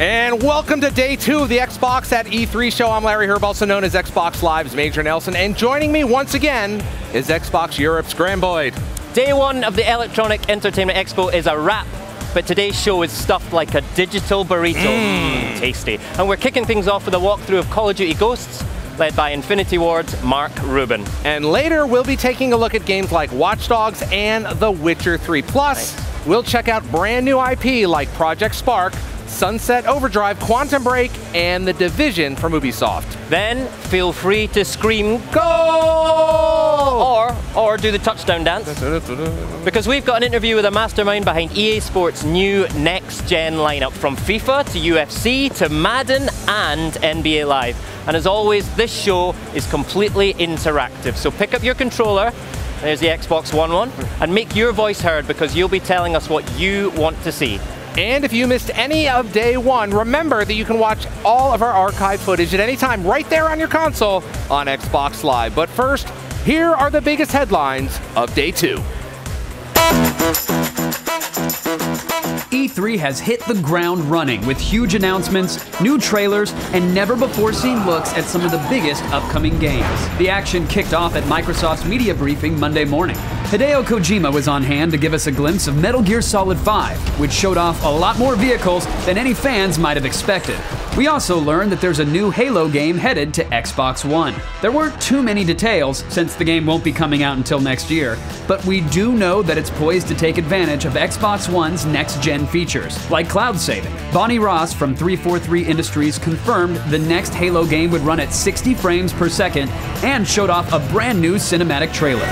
And welcome to day 2 of the Xbox at E3 show. I'm Larry Herb, also known as Xbox Live's Major Nelson, and joining me once again is Xbox Europe's Graham Boyd. Day 1 of the Electronic Entertainment Expo is a wrap, but today's show is stuffed like a digital burrito. Tasty. And we're kicking things off with a walkthrough of Call of Duty Ghosts, led by Infinity Ward's Mark Rubin. And later, we'll be taking a look at games like Watch Dogs and The Witcher 3. Plus, we'll check out brand new IP like Project Spark, Sunset Overdrive, Quantum Break, and The Division from Ubisoft. Then, feel free to scream, "Go!" or do the touchdown dance. Because we've got an interview with a mastermind behind EA Sports' new next-gen lineup, from FIFA to UFC to Madden and NBA Live. And as always, this show is completely interactive. So pick up your controller, there's the Xbox One, and make your voice heard, because you'll be telling us what you want to see. And if you missed any of day 1, remember that you can watch all of our archive footage at any time right there on your console on Xbox Live. But first, here are the biggest headlines of day 2. E3 has hit the ground running with huge announcements, new trailers, and never-before-seen looks at some of the biggest upcoming games. The action kicked off at Microsoft's media briefing Monday morning. Hideo Kojima was on hand to give us a glimpse of Metal Gear Solid 5, which showed off a lot more vehicles than any fans might have expected. We also learned that there's a new Halo game headed to Xbox One. There weren't too many details, since the game won't be coming out until next year, but we do know that it's poised to take advantage of Xbox One's next-gen features, like cloud saving. Bonnie Ross from 343 Industries confirmed the next Halo game would run at 60 frames per second and showed off a brand new cinematic trailer.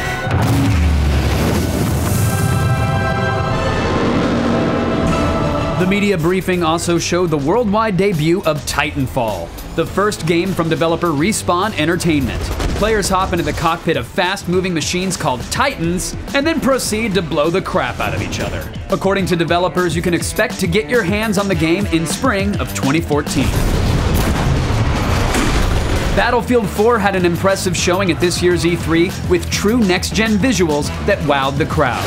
The media briefing also showed the worldwide debut of Titanfall, the first game from developer Respawn Entertainment. Players hop into the cockpit of fast-moving machines called Titans and then proceed to blow the crap out of each other. According to developers, you can expect to get your hands on the game in spring of 2014. Battlefield 4 had an impressive showing at this year's E3 with true next-gen visuals that wowed the crowds.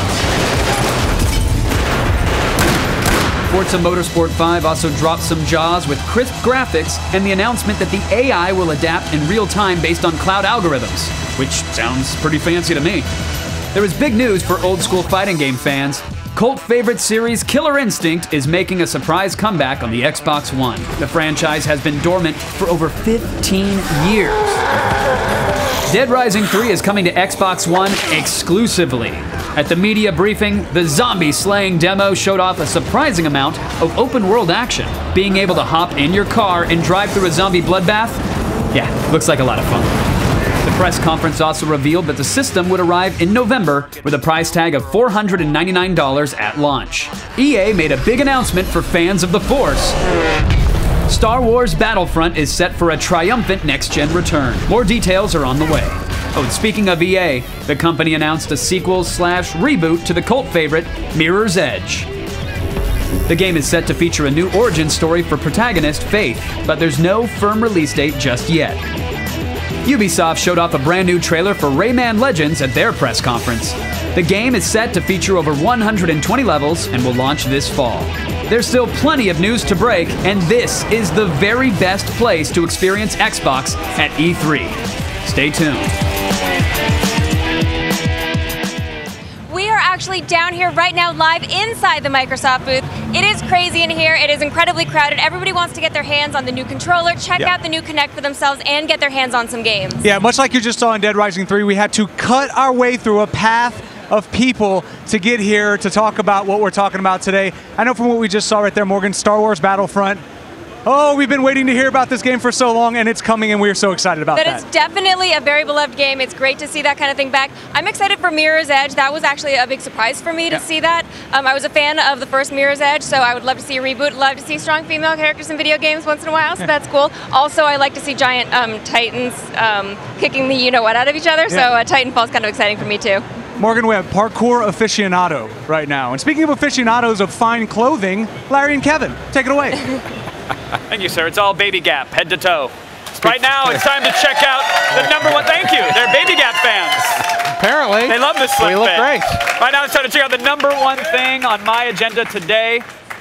Forza Motorsport 5 also dropped some jaws with crisp graphics and the announcement that the AI will adapt in real time based on cloud algorithms, which sounds pretty fancy to me. There was big news for old-school fighting game fans. Cult favorite series Killer Instinct is making a surprise comeback on the Xbox One. The franchise has been dormant for over 15 years. Dead Rising 3 is coming to Xbox One exclusively. At the media briefing, the zombie-slaying demo showed off a surprising amount of open-world action. Being able to hop in your car and drive through a zombie bloodbath? Yeah, looks like a lot of fun. The press conference also revealed that the system would arrive in November with a price tag of $499 at launch. EA made a big announcement for fans of the Force. Star Wars Battlefront is set for a triumphant next-gen return. More details are on the way. Oh, and speaking of EA, the company announced a sequel/reboot to the cult favorite, Mirror's Edge. The game is set to feature a new origin story for protagonist Faith, but there's no firm release date just yet. Ubisoft showed off a brand new trailer for Rayman Legends at their press conference. The game is set to feature over 120 levels and will launch this fall. There's still plenty of news to break, and this is the very best place to experience Xbox at E3. Stay tuned. We are actually down here right now live inside the Microsoft booth. It is crazy in here. It is incredibly crowded. Everybody wants to get their hands on the new controller, check out the new Kinect for themselves, and get their hands on some games. Yeah, much like you just saw in Dead Rising 3, we had to cut our way through a path of people to get here to talk about what we're talking about today. I know from what we just saw right there, Morgan, Star Wars Battlefront. Oh, we've been waiting to hear about this game for so long, and it's coming, and we're so excited about that. But it's definitely a very beloved game. It's great to see that kind of thing back. I'm excited for Mirror's Edge. That was actually a big surprise for me to see that. I was a fan of the first Mirror's Edge, so I would love to see a reboot. Love to see strong female characters in video games once in a while, so that's cool. Also, I like to see giant Titans kicking the you-know-what out of each other, so Titanfall is kind of exciting for me, too. Morgan, we have parkour aficionado right now. And speaking of aficionados of fine clothing, Larry and Kevin, take it away. Thank you, sir. It's all Baby Gap, head to toe. Right now, it's time to check out the #1. Thank you. They're Baby Gap fans. Apparently. They love this slim We look fit. great. Right now, it's time to check out the #1 thing on my agenda today.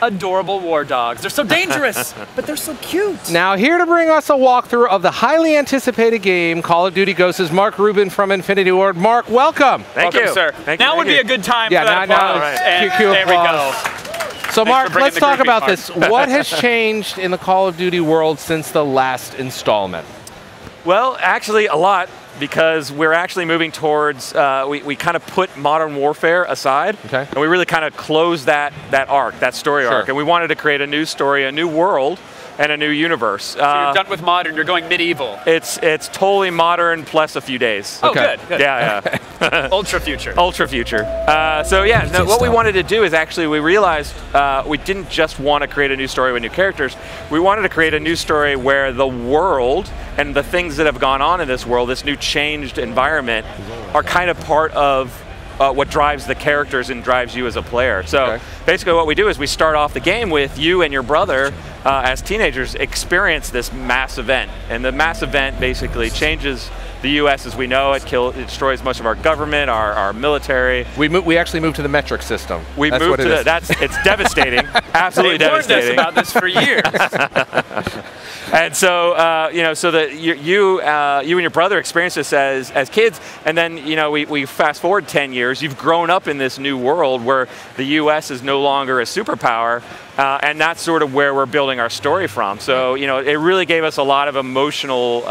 adorable war dogs. They're so dangerous, but they're so cute. Now, here to bring us a walkthrough of the highly anticipated game, Call of Duty Ghosts, is Mark Rubin from Infinity Ward. Mark, welcome. Welcome, sir. Now would be a good time for that now applause. And there we go. So, Mark, let's talk about part. this. What has changed in the Call of Duty world since the last installment? Well, actually, a lot, because we're actually moving towards, we kind of put Modern Warfare aside, and we really kind of closed that arc, that story arc, and we wanted to create a new story, a new world, and a new universe. So you're done with modern, you're going medieval. It's totally modern plus a few days. Oh, good. Yeah. Ultra future. Ultra future. So yeah, no, what we wanted to do is actually, we realized we didn't just want to create a new story with new characters. We wanted to create a new story where the world and the things that have gone on in this world, this new changed environment, are kind of part of what drives the characters and drives you as a player. So basically what we do is we start off the game with you and your brother as teenagers experience this mass event. And the mass event basically changes the U.S. as we know it. It destroys most of our government, our military. We actually moved to the metric system. We moved to it's devastating, absolutely devastating. They've warned us about this for years. And so, so that you and your brother experienced this as kids, and then, we fast forward 10 years. You've grown up in this new world where the U.S. is no longer a superpower, and that's sort of where we're building our story from. So, it really gave us a lot of emotional,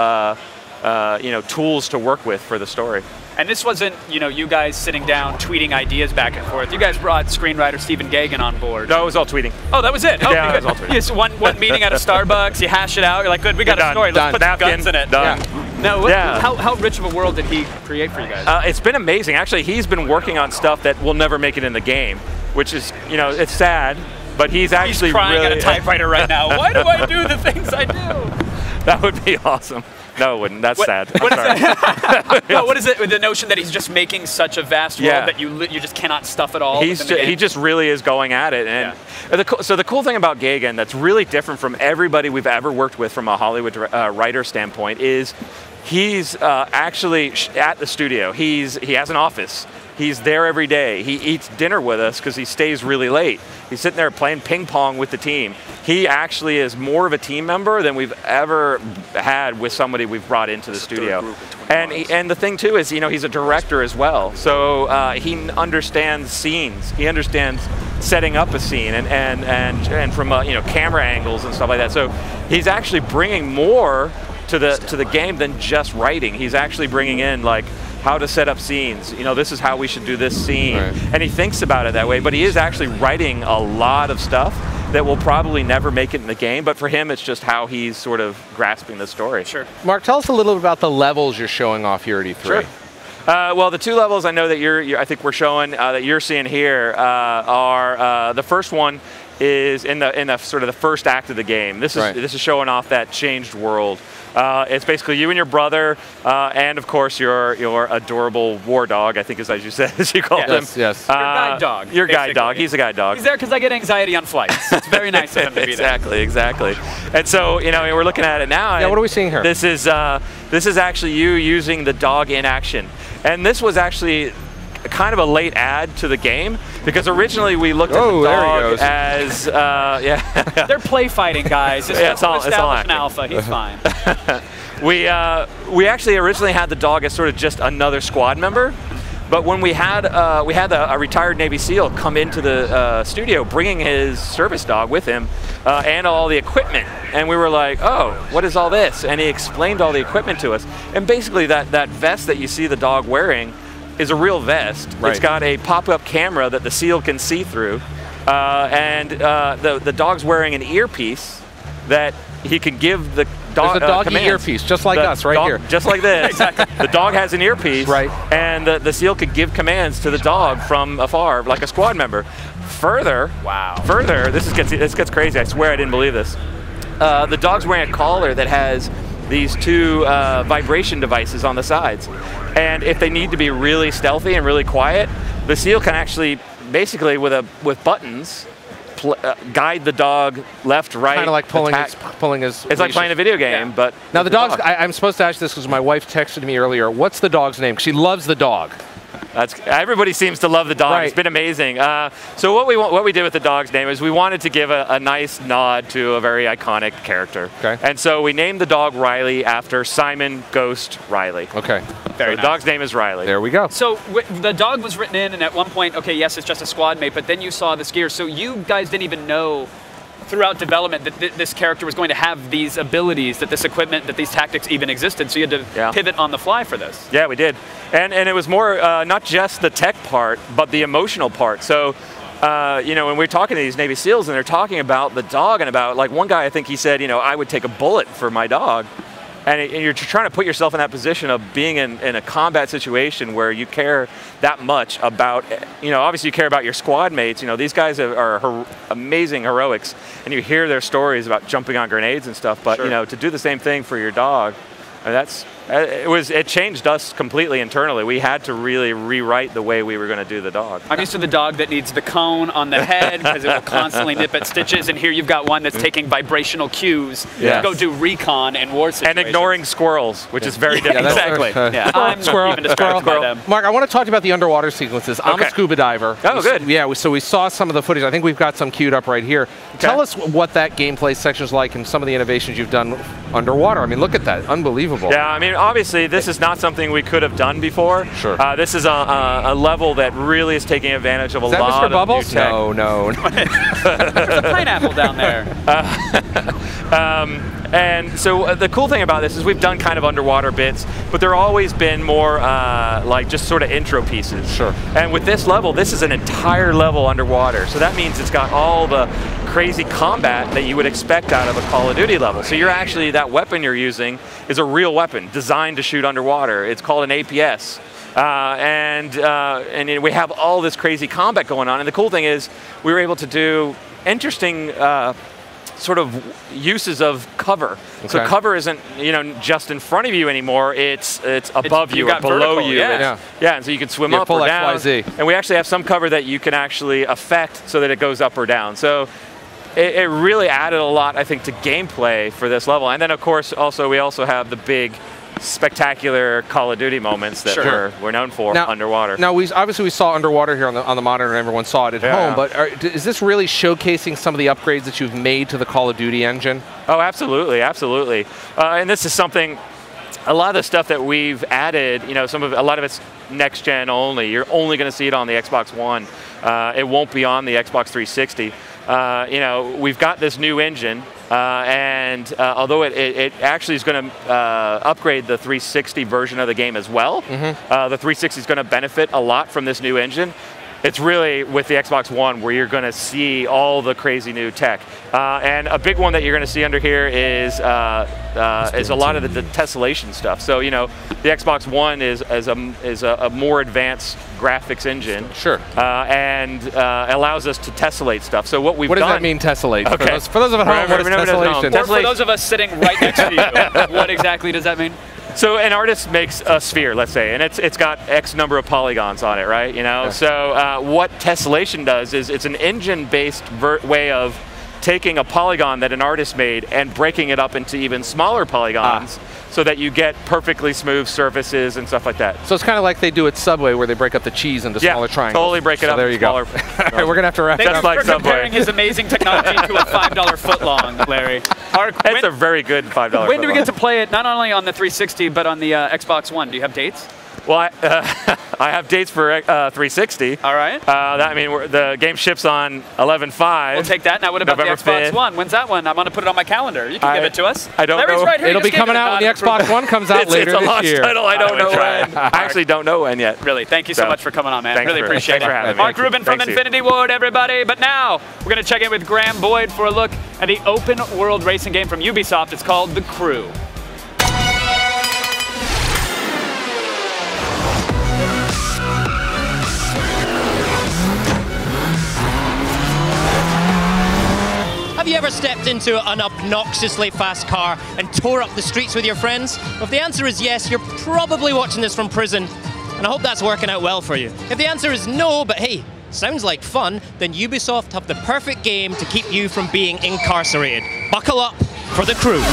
tools to work with for the story. And this wasn't, you guys sitting down tweeting ideas back and forth. You guys brought screenwriter Stephen Gaghan on board. No, it was all tweeting. Oh, that was it? Yeah, that was all tweeting. Just one meeting at a Starbucks, you hash it out, you're like, good, we got a story, let's put some guns in it. Done. How rich of a world did he create for you guys? It's been amazing. Actually, he's been working on stuff that will never make it in the game, which is, it's sad, but he's actually He's crying really at a typewriter right now. Why do I do the things I do? That would be awesome. No, it wouldn't. That's sad. What is it with the notion that he's just making such a vast world that you just cannot stuff it all? He just really is going at it. And so the cool thing about Gaghan that's really different from everybody we've ever worked with from a Hollywood writer standpoint is he's actually at the studio. He has an office. He's there every day. He eats dinner with us because he stays really late. He's sitting there playing ping pong with the team. He actually is more of a team member than we've ever had with somebody we've brought into the studio. And the thing too is, he's a director as well. So he understands scenes. He understands setting up a scene and from camera angles and stuff like that. So he's actually bringing more to the game than just writing. He's actually bringing in how to set up scenes. This is how we should do this scene. And he thinks about it that way, but he is actually writing a lot of stuff that will probably never make it in the game, but for him it's just how he's sort of grasping the story. Sure. Mark, tell us a little bit about the levels you're showing off here at E3. Sure. Well, the two levels I know that I think we're showing, that you're seeing here, are the first one is in the sort of the first act of the game. This is showing off that changed world. It's basically you and your brother, and of course your adorable war dog, I think is as you said, as you called him. Yes. Your guide dog. Your guide dog. He's a guide dog. He's there because I get anxiety on flights. It's very nice of him to be there. Exactly. And so we're looking at it now. Yeah. What are we seeing here? This is actually you using the dog in action, and this was actually kind of a late add to the game because originally we looked at the dog as They're play fighting guys. It's all alpha. He's fine. We actually originally had the dog as sort of just another squad member, but when we had a retired Navy SEAL come into the studio bringing his service dog with him and all the equipment, and we were like, oh, what is all this? And he explained all the equipment to us, and basically that vest that you see the dog wearing is a real vest. It's got a pop-up camera that the SEAL can see through, and the dog's wearing an earpiece that he can give the dog. There's a doggy earpiece, just like us, right here. Just like this. Exactly. The dog has an earpiece, and the SEAL could give commands to the dog from afar, like a squad member. Further, this gets crazy. I swear I didn't believe this. The dog's wearing a collar that has these two vibration devices on the sides. And if they need to be really stealthy and really quiet, the SEAL can actually, basically with buttons, guide the dog left, right. Kind of like pulling his. It's like playing a video game, but now the dog's. I'm supposed to ask this because my wife texted me earlier. What's the dog's name? She loves the dog. Everybody seems to love the dog. Right. It's been amazing. So what we did with the dog's name is we wanted to give a nice nod to a very iconic character. Okay. And so we named the dog Riley after Simon Ghost Riley. Okay. The dog's name is Riley. There we go. So the dog was written in, and at one point, okay, yes, it's just a squad mate, but then you saw this gear. So you guys didn't even know throughout development that this character was going to have these abilities, that this equipment, that these tactics even existed. So you had to pivot on the fly for this. Yeah, we did. And it was more not just the tech part, but the emotional part. So, you know, when we're talking to these Navy SEALs and they're talking about the dog and about, like one guy, I think he said, you know, I would take a bullet for my dog. And you're trying to put yourself in that position of being in a combat situation where you care that much about, you know, obviously you care about your squad mates. You know, these guys are amazing heroics, and you hear their stories about jumping on grenades and stuff. But you know, to do the same thing for your dog, it changed us completely internally. We had to really rewrite the way we were going to do the dog. I'm used to the dog that needs the cone on the head because it will constantly nip at stitches, and here you've got one that's taking vibrational cues to go do recon in war situations. And ignoring squirrels, which is very different. Exactly. I'm Squirrel. even distracted by them. Mark, I want to talk about the underwater sequences. I'm a scuba diver. Oh, good. So we saw some of the footage. I think we've got some queued up right here. Tell us what that gameplay section is like and some of the innovations you've done underwater. I mean, look at that. Unbelievable. Yeah, I mean, obviously, this is not something we could have done before. Sure. This is a level that really is taking advantage of a Is that lot Mr. of Bubbles? new tech. No. There's a pineapple down there. And so the cool thing about this is we've done kind of underwater bits, but there have always been more like just sort of intro pieces. Sure. And with this level, this is an entire level underwater. So that means it's got all the crazy combat that you would expect out of a Call of Duty level. So you're actually, that weapon you're using is a real weapon designed to shoot underwater. It's called an APS. And we have all this crazy combat going on. And the cool thing is we were able to do interesting sort of uses of cover. Okay. So cover isn't, you know, just in front of you anymore. It's above you or below you. Yeah. And so you can swim up or down. XYZ. And we actually have some cover that you can actually affect so that it goes up or down. So it really added a lot, I think, to gameplay for this level. And then, of course, we also have the big, spectacular Call of Duty moments that we're known for underwater. Now, we saw underwater here on the monitor, and everyone saw it at home. But is this really showcasing some of the upgrades that you've made to the Call of Duty engine? Oh, absolutely. And this is something. A lot of the stuff that we've added, you know, a lot of it's next gen only. You're only going to see it on the Xbox One. It won't be on the Xbox 360. You know, we've got this new engine, and although it actually is going to upgrade the 360 version of the game as well, the 360 is going to benefit a lot from this new engine. It's really with the Xbox One where you're going to see all the crazy new tech. And a big one that you're going to see under here is a lot of the tessellation stuff. So, you know, the Xbox One is a more advanced graphics engine. Sure. And allows us to tessellate stuff. So what we've done... What does that mean, tessellate? Okay. For those of us at home, what is tessellation? Or for those of us sitting right next to you, what exactly does that mean? So an artist makes a sphere, let's say, and it's got X number of polygons on it, right? You know. Okay. So what tessellation does is it's an engine-based way of taking a polygon that an artist made and breaking it up into even smaller polygons, so that you get perfectly smooth surfaces and stuff like that. So it's kind of like they do at Subway, where they break up the cheese into smaller triangles. Totally break it up. There you smaller. go. All right, we're gonna have to wrap Thank up. you for comparing his amazing technology to a $5 footlong, Larry. That's a very good $5. When do we get to play it? Not only on the 360, but on the Xbox One. Do you have dates? Well, I have dates for 360. All right. I mean, the game ships on 11/5. We'll take that. Now, what about November the Xbox 5th. One? When's that one? I'm going to put it on my calendar. You can give it to us. I don't Larry's know. Right here. It'll be coming out when the Xbox One comes out later this year. It's a launch year. title. I don't know when. I actually don't know when yet. Really, thank you so much for coming on, man. Really appreciate it. Thanks for having me. Mark Rubin from Infinity Ward, everybody. But now, we're going to check in with Graham Boyd for a look at the open world racing game from Ubisoft. It's called The Crew. Have you ever stepped into an obnoxiously fast car and tore up the streets with your friends? Well, if the answer is yes, you're probably watching this from prison, and I hope that's working out well for you. If the answer is no, but hey, sounds like fun, then Ubisoft have the perfect game to keep you from being incarcerated. Buckle up for The Crew.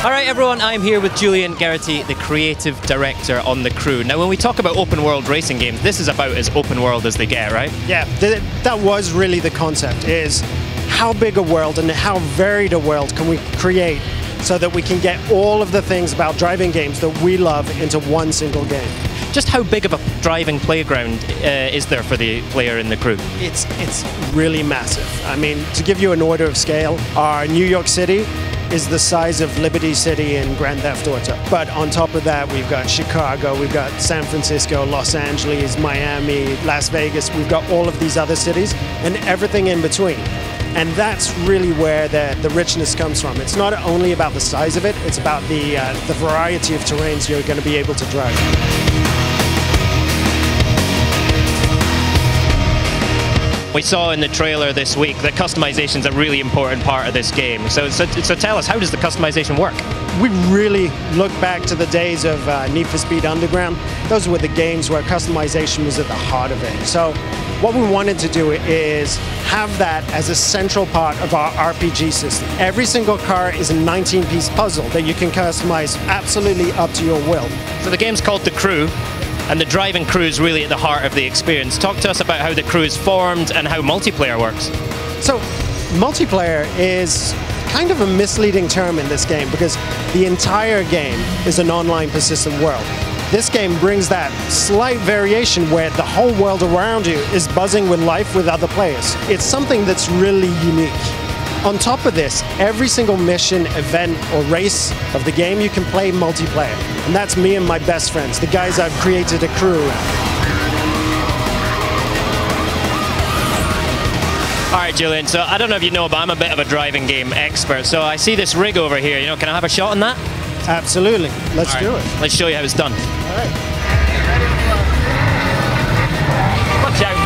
All right, everyone, I'm here with Julian Geraghty, the creative director on The Crew. Now, when we talk about open world racing games, this is about as open world as they get, right? Yeah, that was really the concept, is how big a world and how varied a world can we create so that we can get all of the things about driving games that we love into one single game. Just how big of a driving playground is there for the player in The Crew? It's really massive. I mean, to give you an order of scale, our New York City is the size of Liberty City in Grand Theft Auto. But on top of that, we've got Chicago, we've got San Francisco, Los Angeles, Miami, Las Vegas. We've got all of these other cities and everything in between. And that's really where the richness comes from. It's not only about the size of it, it's about the variety of terrains you're going to be able to drive. We saw in the trailer this week that customization is a really important part of this game. So tell us, how does the customization work? We really look back to the days of Need for Speed Underground. Those were the games where customization was at the heart of it. So what we wanted to do is have that as a central part of our RPG system. Every single car is a 19-piece puzzle that you can customize absolutely up to your will. So the game's called The Crew, and the driving crew is really at the heart of the experience. Talk to us about how the crew is formed and how multiplayer works. So, multiplayer is kind of a misleading term in this game because the entire game is an online persistent world. This game brings that slight variation where the whole world around you is buzzing with life with other players. It's something that's really unique. On top of this, every single mission, event, or race of the game you can play multiplayer. And that's me and my best friends, the guys I've created a crew around. All right, Julian, so I don't know if you know, but I'm a bit of a driving game expert. So I see this rig over here, can I have a shot on that? Absolutely. Let's do it. Let's show you how it's done. All right. Watch out.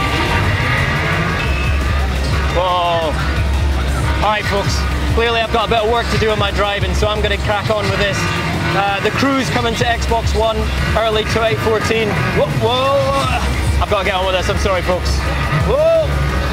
Whoa. All right, folks, clearly I've got a bit of work to do on my driving, so I'm going to crack on with this. The Crew's coming to Xbox One early 2014. Whoa, whoa. I've got to get on with this, I'm sorry, folks. Whoa.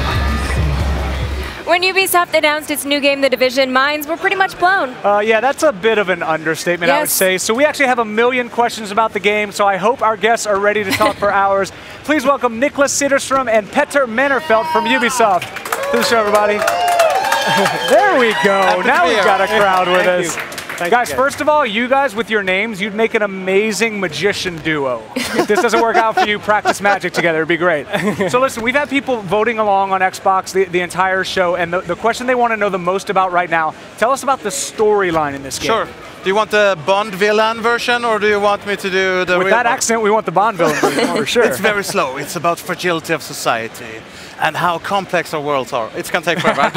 When Ubisoft announced its new game, The Division, minds were pretty much blown. Yeah, that's a bit of an understatement, I would say. So we actually have a million questions about the game, so I hope our guests are ready to talk for hours. Please welcome Niklas Sidderstrom and Petter Mannerfeld from Ubisoft to the show, everybody. There we go. Now we've got a crowd with us. Guys, first of all, you guys with your names, you'd make an amazing magician duo. If this doesn't work out for you, practice magic together. It'd be great. So listen, we've had people voting along on Xbox the entire show, and the question they want to know the most about right now, tell us about the storyline in this game. Sure. Do you want the Bond villain version, or do you want me to do the With that accent, we want the Bond villain version, for sure. It's very slow. It's about fragility of society and how complex our worlds are. It's going to take forever.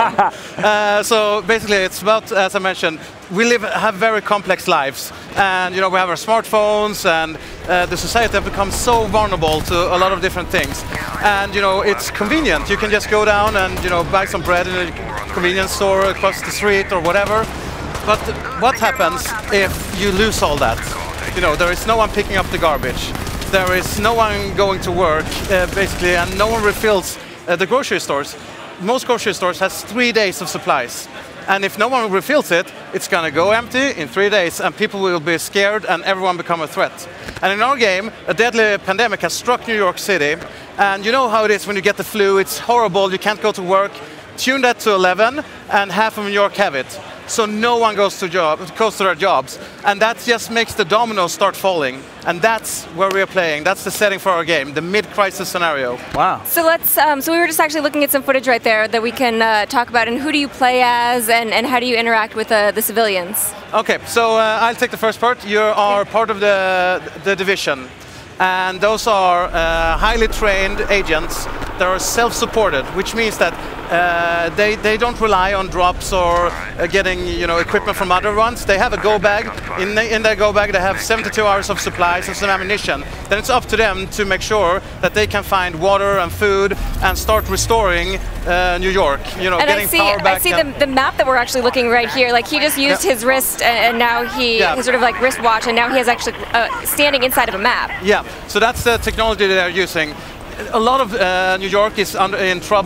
So basically, it's about, as I mentioned, we have very complex lives. And, we have our smartphones, and the society has become so vulnerable to a lot of different things. And, it's convenient. You can just go down and, buy some bread in a convenience store across the street or whatever. But what happens if you lose all that? There is no one picking up the garbage. There is no one going to work, basically, and no one refills the grocery stores. Most grocery stores has 3 days of supplies. And if no one refills it, it's going to go empty in 3 days, and people will be scared, and everyone become a threat. And in our game, a deadly pandemic has struck New York City. And you know how it is when you get the flu. It's horrible. You can't go to work. Tune that to 11, and half of New York have it. So no one goes to their jobs, and that just makes the dominoes start falling. And that's where we are playing. That's the setting for our game, the mid-crisis scenario. Wow. So let's. So we were just actually looking at some footage right there that we can talk about. And who do you play as, and how do you interact with the civilians? Okay, so I'll take the first part. You are part of the Division, and those are highly trained agents that are self-supported, which means that they don't rely on drops or getting equipment from other ones. They have a go bag. In their go bag, they have 72 hours of supplies and some ammunition. Then it's up to them to make sure that they can find water and food and start restoring New York. And getting power back. I see the map that we're actually looking right here. Like he just used his wrist, and now his sort of like wristwatch, and now he has actually standing inside of a map. Yeah. So that's the technology they're using. A lot of New York is in trouble.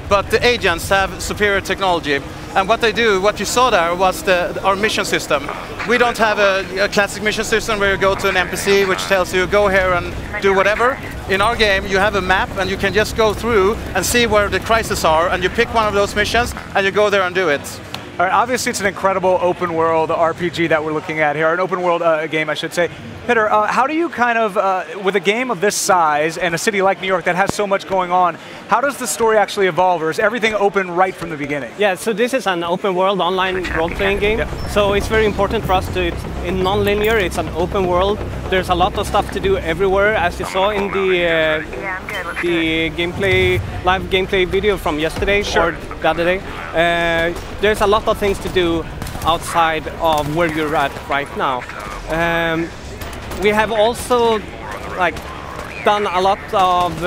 but the agents have superior technology. And what they do, what you saw there, was our mission system. We don't have a classic mission system where you go to an NPC which tells you go here and do whatever. In our game, you have a map and you can just go through and see where the crises are, and you pick one of those missions and you go there and do it. All right, obviously it's an incredible open world RPG that we're looking at here, an open world game, I should say. Peter, how do you kind of, with a game of this size and a city like New York that has so much going on, how does the story actually evolve, or is everything open right from the beginning? Yeah, so this is an open world online role-playing game. Yeah. So it's very important for us to, in non-linear, it's an open world. There's a lot of stuff to do everywhere, as you saw in the gameplay, live gameplay video from yesterday or the other day. There's a lot of things to do outside of where you're at right now. We have also done a lot of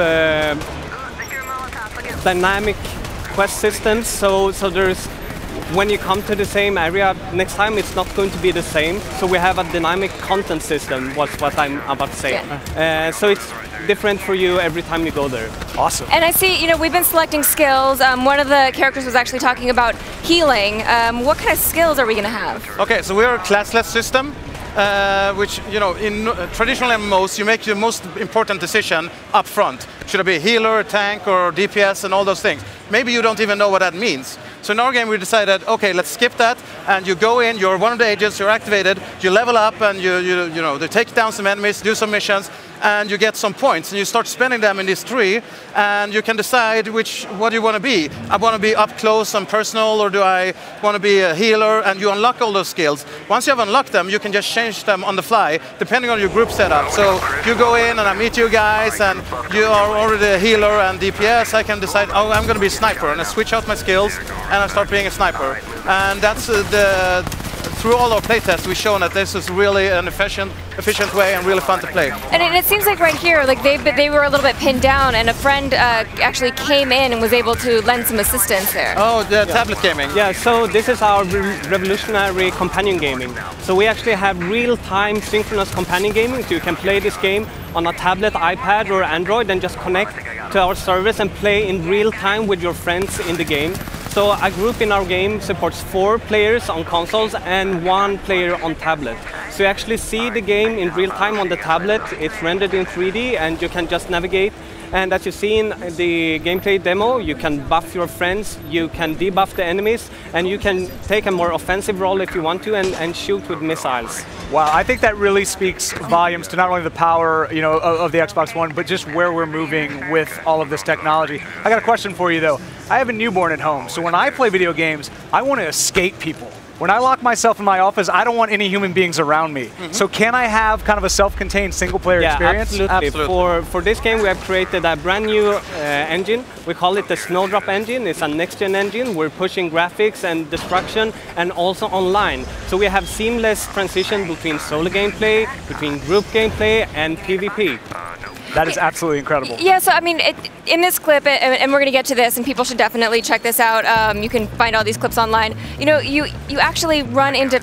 dynamic quest systems. So there's, when you come to the same area next time, it's not going to be the same. So we have a dynamic content system. Was what I'm about to say. Yeah. So it's different for you every time you go there. Awesome. And I see, we've been selecting skills. One of the characters was actually talking about healing. What kind of skills are we going to have? Okay, so we're a classless system. Which, in traditional MMOs, you make your most important decision up front. Should I be a healer, a tank, or DPS, and all those things? Maybe you don't even know what that means. So in our game, we decided, okay, let's skip that, and you go in, you're one of the agents, you're activated, you level up, and they take down some enemies, do some missions, and you get some points, and you start spending them in this tree, and you can decide what you want to be. I want to be up close and personal, or do I want to be a healer? And you unlock all those skills. Once you have unlocked them, you can just change them on the fly, depending on your group setup. So you go in, and I meet you guys, and you are already a healer and DPS. I can decide, oh, I'm going to be a sniper, and I switch out my skills, and I start being a sniper. And that's through all our playtests, we've shown that this is really an efficient way and really fun to play. And it seems like right here, they were a little bit pinned down, and a friend actually came in and was able to lend some assistance there. Oh, the tablet gaming. Yeah, so this is our revolutionary companion gaming. So we actually have real-time synchronous companion gaming, so you can play this game on a tablet, iPad, or Android, and just connect to our service and play in real time with your friends in the game. So a group in our game supports 4 players on consoles and 1 player on tablet. So you actually see the game in real time on the tablet. It's rendered in 3D, and you can just navigate. And as you see in the gameplay demo, you can buff your friends, you can debuff the enemies, and you can take a more offensive role if you want to, and shoot with missiles. Wow, I think that really speaks volumes to not only the power, of the Xbox One, but just where we're moving with all of this technology. I got a question for you, though. I have a newborn at home, so when I play video games, I want to escape people. When I lock myself in my office, I don't want any human beings around me. Mm-hmm. So can I have kind of a self-contained single-player experience? Absolutely. For this game, we have created a brand new engine. We call it the Snowdrop engine. It's a next-gen engine. We're pushing graphics and destruction, and also online. So we have seamless transition between solo gameplay, between group gameplay, and PvP. That is absolutely incredible. Yeah, so I mean, in this clip, and we're going to get to this, and people should definitely check this out. You can find all these clips online. You actually run into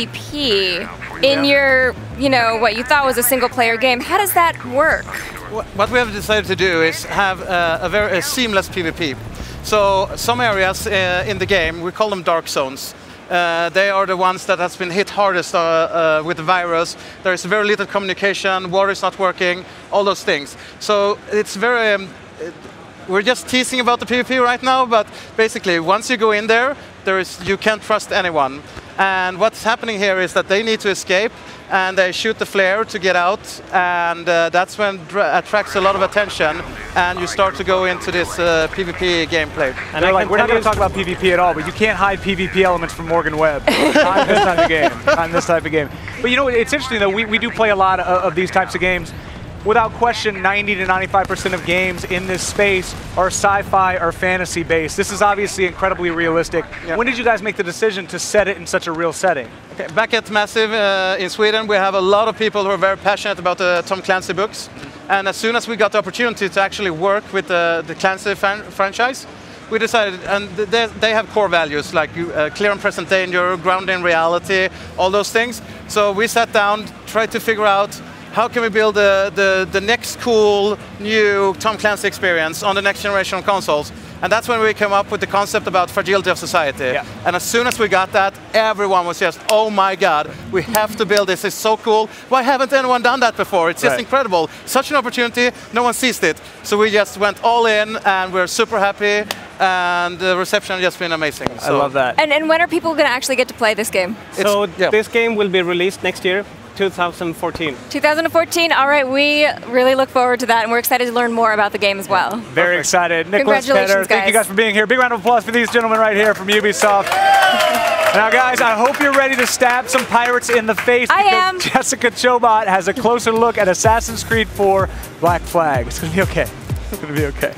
PvP in your, what you thought was a single-player game. How does that work? What we have decided to do is have a very seamless PvP. So some areas in the game, we call them dark zones. They are the ones that has been hit hardest with the virus. There is very little communication, water is not working, all those things. So it's very, we're just teasing about the PvP right now, but basically once you go in there, you can't trust anyone. And what's happening here is that they need to escape, and they shoot the flare to get out, and that's when attracts a lot of attention, and you start to go into this PvP gameplay. And they're like, we're not going to talk about PvP at all, but you can't hide PvP elements from Morgan Webb. Not this type of game. Not this type of game. But it's interesting though, we do play a lot of these types of games. Without question, 90 to 95% of games in this space are sci-fi or fantasy based. This is obviously incredibly realistic. Yep. When did you guys make the decision to set it in such a real setting? Okay, back at Massive in Sweden, we have a lot of people who are very passionate about the Tom Clancy books. And as soon as we got the opportunity to actually work with the Clancy franchise, we decided, and they have core values like clear and present danger, ground in reality, all those things. So we sat down, tried to figure out how can we build the next cool, new Tom Clancy experience on the next generation of consoles? And that's when we came up with the concept about fragility of society. Yeah. And as soon as we got that, everyone was just, oh my God, we have to build this. It's so cool. Why haven't anyone done that before? It's just incredible. Such an opportunity, no one seized it. So we just went all in, and we're super happy. And the reception has just been amazing. I love that. And when are people going to actually get to play this game? So this game will be released next year, 2014. 2014, all right, we really look forward to that, and we're excited to learn more about the game as well. Very excited. Nicholas, Congratulations, Petter, thank you guys for being here. Big round of applause for these gentlemen right here from Ubisoft. Now, guys, I hope you're ready to stab some pirates in the face. I am. Jessica Chobot has a closer look at Assassin's Creed 4 Black Flag. It's going to be okay. It's going to be okay.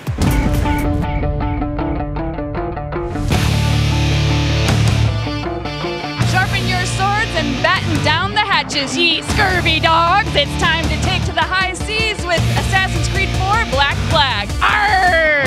Sharpen your swords and batten down the hatches, ye scurvy dogs. It's time to take to the high seas with Assassin's Creed 4 Black Flag. Arr!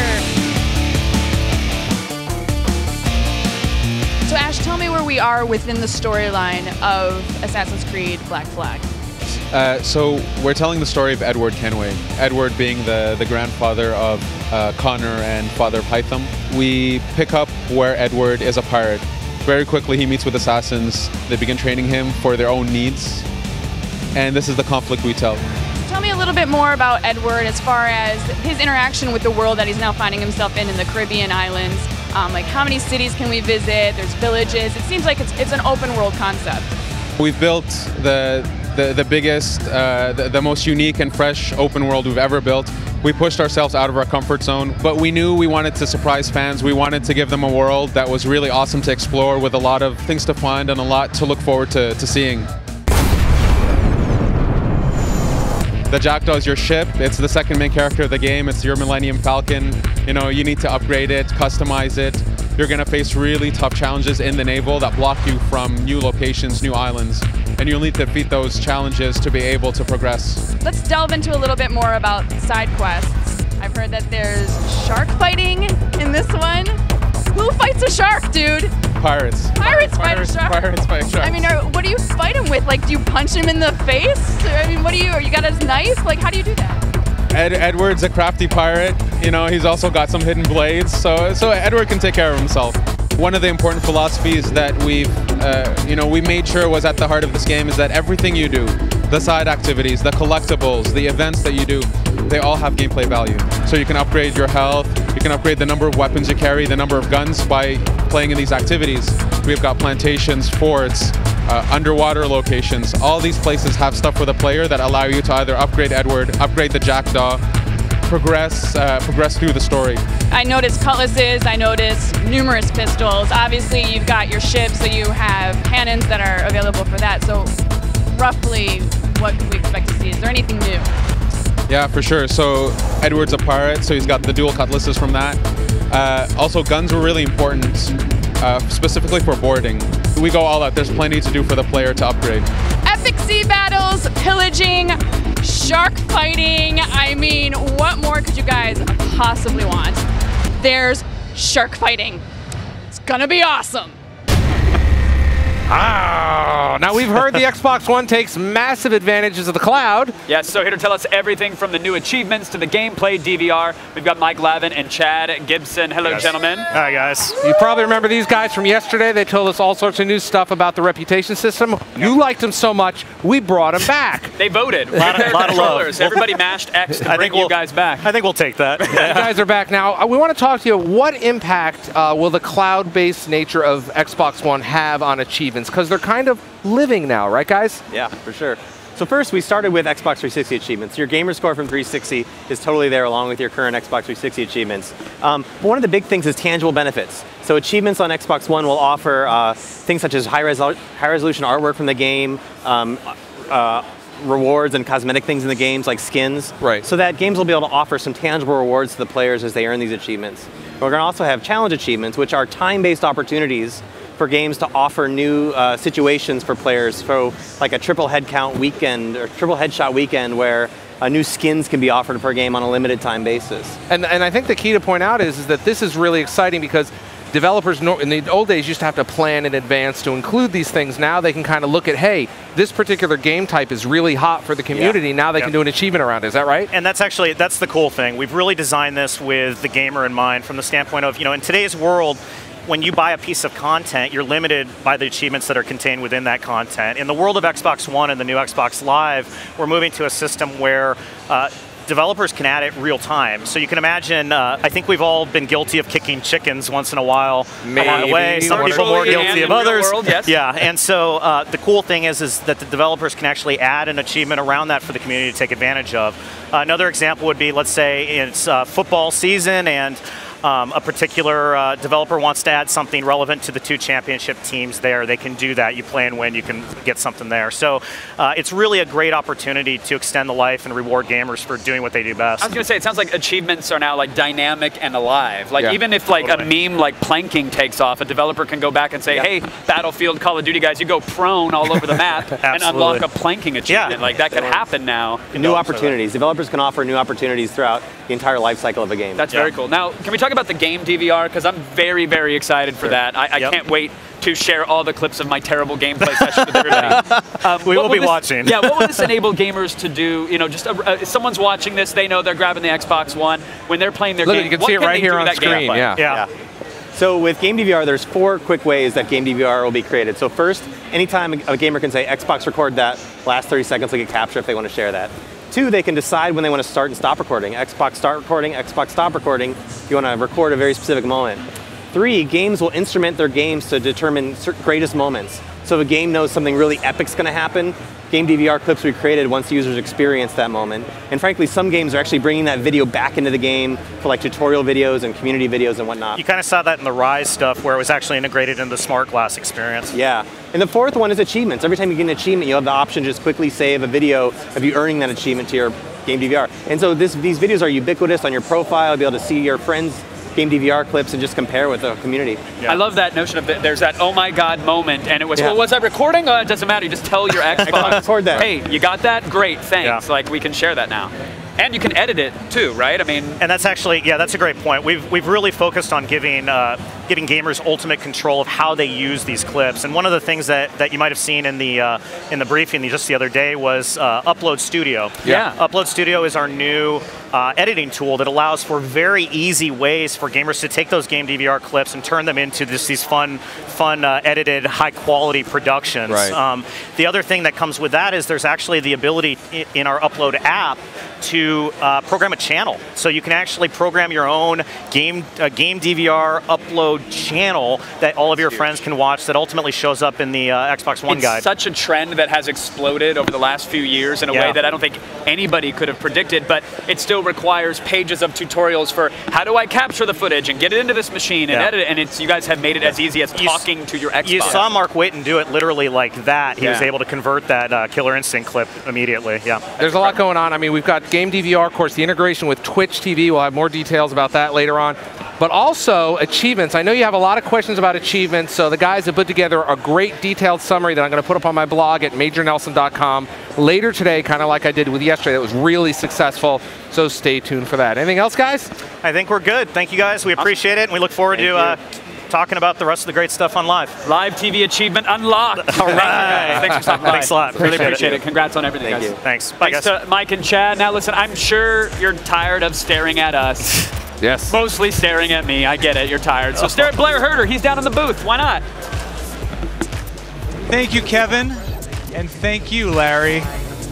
So Ash, tell me where we are within the storyline of Assassin's Creed Black Flag. So we're telling the story of Edward Kenway. Edward being the grandfather of Connor and father of Hytham. We pick up where Edward is a pirate. Very quickly he meets with assassins. They begin training him for their own needs. And this is the conflict we tell. Tell me a little bit more about Edward as far as his interaction with the world that he's now finding himself in the Caribbean islands. Like how many cities can we visit? There's villages. It seems like it's an open world concept. We've built the biggest, the most unique and fresh open world we've ever built. We pushed ourselves out of our comfort zone, but we knew we wanted to surprise fans. We wanted to give them a world that was really awesome to explore with a lot of things to find and a lot to look forward to seeing. The Jackdaw is your ship. It's the second main character of the game. It's your Millennium Falcon. You know, you need to upgrade it, customize it. You're going to face really tough challenges in the naval that block you from new locations, new islands, and you'll need to defeat those challenges to be able to progress. Let's delve into a little bit more about side quests. I've heard that there's shark fighting in this one. Who fights a shark, dude? Pirates. Pirates fight a shark? Pirates fight sharks. I mean, what do you fight him with? Like, do you punch him in the face? I mean, what do you got his knife? Like, how do you do that? Edward's a crafty pirate. You know, he's also got some hidden blades, so Edward can take care of himself. One of the important philosophies that we made sure was at the heart of this game is that everything you do, the side activities, the collectibles, the events that you do, they all have gameplay value. So you can upgrade your health, you can upgrade the number of weapons you carry, the number of guns by playing in these activities. We've got plantations, forts, underwater locations. All these places have stuff for the player that allow you to either upgrade Edward, upgrade the Jackdaw, progress through the story. I noticed cutlasses, I noticed numerous pistols. Obviously, you've got your ships, so you have cannons that are available for that. So roughly, what can we expect to see? Is there anything new? Yeah, for sure. So Edward's a pirate, so he's got the dual cutlasses from that. Also, guns were really important, specifically for boarding. We go all out. There's plenty to do for the player to upgrade. Epic sea battles, pillaging, shark fighting. I mean, what more could you guys possibly want? There's shark fighting. It's gonna be awesome. Oh, now we've heard the Xbox One takes massive advantages of the cloud. Yes, so here to tell us everything from the new achievements to the gameplay DVR, we've got Mike Lavin and Chad Gibson. Hello, gentlemen. Hi, guys. You probably remember these guys from yesterday. They told us all sorts of new stuff about the reputation system. You liked them so much, we brought them back. They voted. A lot of love. Everybody mashed X to bring you guys back. I think we'll take that. You guys are back now. We want to talk to you. What impact will the cloud-based nature of Xbox One have on achievements? Because they're kind of living now, right, guys? Yeah, for sure. So first, we started with Xbox 360 achievements. Your gamer score from 360 is totally there along with your current Xbox 360 achievements. But one of the big things is tangible benefits. So achievements on Xbox One will offer things such as high resolution artwork from the game, rewards and cosmetic things in the games like skins. Right. So that games will be able to offer some tangible rewards to the players as they earn these achievements. We're going to also have challenge achievements, which are time-based opportunities for games to offer new situations for players. So like a triple head count weekend or triple headshot weekend where new skins can be offered per game on a limited time basis. And I think the key to point out is that this is really exciting because developers in the old days used to have to plan in advance to include these things. Now they can kind of look at, hey, this particular game type is really hot for the community. Yeah. Now they can do an achievement around it. Is that right? And that's the cool thing. We've really designed this with the gamer in mind from the standpoint of, in today's world, when you buy a piece of content, you're limited by the achievements that are contained within that content. In the world of Xbox One and the new Xbox Live, we're moving to a system where developers can add it real time. So you can imagine, I think we've all been guilty of kicking chickens once in a while along the way. Some people more guilty of others. World, yes. Yeah, and so the cool thing is that the developers can actually add an achievement around that for the community to take advantage of. Another example would be, let's say it's football season and a particular developer wants to add something relevant to the 2 championship teams there. They can do that. You play and win, you can get something there. So it's really a great opportunity to extend the life and reward gamers for doing what they do best. I was going to say, it sounds like achievements are now like dynamic and alive. Like even if like a meme like planking takes off, a developer can go back and say, hey, Battlefield, Call of Duty guys, you go prone all over the map and unlock a planking achievement. Like that could happen now. New opportunities. Developers can offer new opportunities throughout the entire life cycle of a game. That's very cool. Now, can we talk about the game DVR? Because I'm very, very excited for that. I can't wait to share all the clips of my terrible gameplay session with everybody. We will be watching. Yeah, what will this enable gamers to do? Just if someone's watching this, they know they're grabbing the Xbox One. When they're playing their game, you can see it right here on the screen. Yeah. So with Game DVR, there's 4 quick ways that Game DVR will be created. So first, anytime a gamer can say, Xbox record that last 30 seconds, they can capture if they want to share that. 2, they can decide when they want to start and stop recording. Xbox start recording, Xbox stop recording, if you want to record a very specific moment. 3, games will instrument their games to determine greatest moments. So if a game knows something really epic's going to happen, Game DVR clips will be created once users experience that moment. And frankly, some games are actually bringing that video back into the game for like tutorial videos and community videos and whatnot. You kind of saw that in the Rise stuff where it was actually integrated into the Smart Glass experience. Yeah. And the 4th one is achievements. Every time you get an achievement, you have the option to just quickly save a video of you earning that achievement to your Game DVR. And so these videos are ubiquitous on your profile. You'll be able to see your friends' Game DVR clips and just compare with the community. I love that notion of there's that oh my god moment, and it was, well, was I recording? It doesn't matter, you just tell your Xbox, record that. Hey, you got that? Great, thanks. Like we can share that now. And you can edit it too, right? I mean, and that's actually, that's a great point. We've really focused on giving gamers ultimate control of how they use these clips. And one of the things that you might have seen in the briefing just the other day was Upload Studio. Yeah. Upload Studio is our new editing tool that allows for very easy ways for gamers to take those Game DVR clips and turn them into these fun edited, high quality productions. Right. The other thing that comes with that is there's actually the ability in our Upload app to program a channel. So you can actually program your own Game DVR upload channel that all of your friends can watch that ultimately shows up in the Xbox One guide. It's such a trend that has exploded over the last few years in a way that I don't think anybody could have predicted, but it still requires pages of tutorials for how do I capture the footage and get it into this machine and edit it, and you guys have made it as easy as talking to your Xbox. You saw Mark Witten do it literally like that. He was able to convert that Killer Instinct clip immediately. There's a lot going on. I mean, we've got Game DVR, of course, the integration with Twitch TV. We'll have more details about that later on. But also achievements. I know you have a lot of questions about achievements, so the guys have put together a great detailed summary that I'm going to put up on my blog at majornelson.com later today, kind of like I did with yesterday. That was really successful, so stay tuned for that. Anything else, guys? I think we're good. Thank you, guys. We appreciate it, and we look forward to talking about the rest of the great stuff on Live. Live TV achievement unlocked. All right. Thanks for stopping by. Thanks a lot. Really appreciate it. Congrats on everything, guys. Thanks. Bye, Thanks to Mike and Chad. Now, listen, I'm sure you're tired of staring at us. Yes. Mostly staring at me. I get it. You're tired. So stare at Blair Herter. He's down in the booth. Why not? Thank you, Kevin. And thank you, Larry.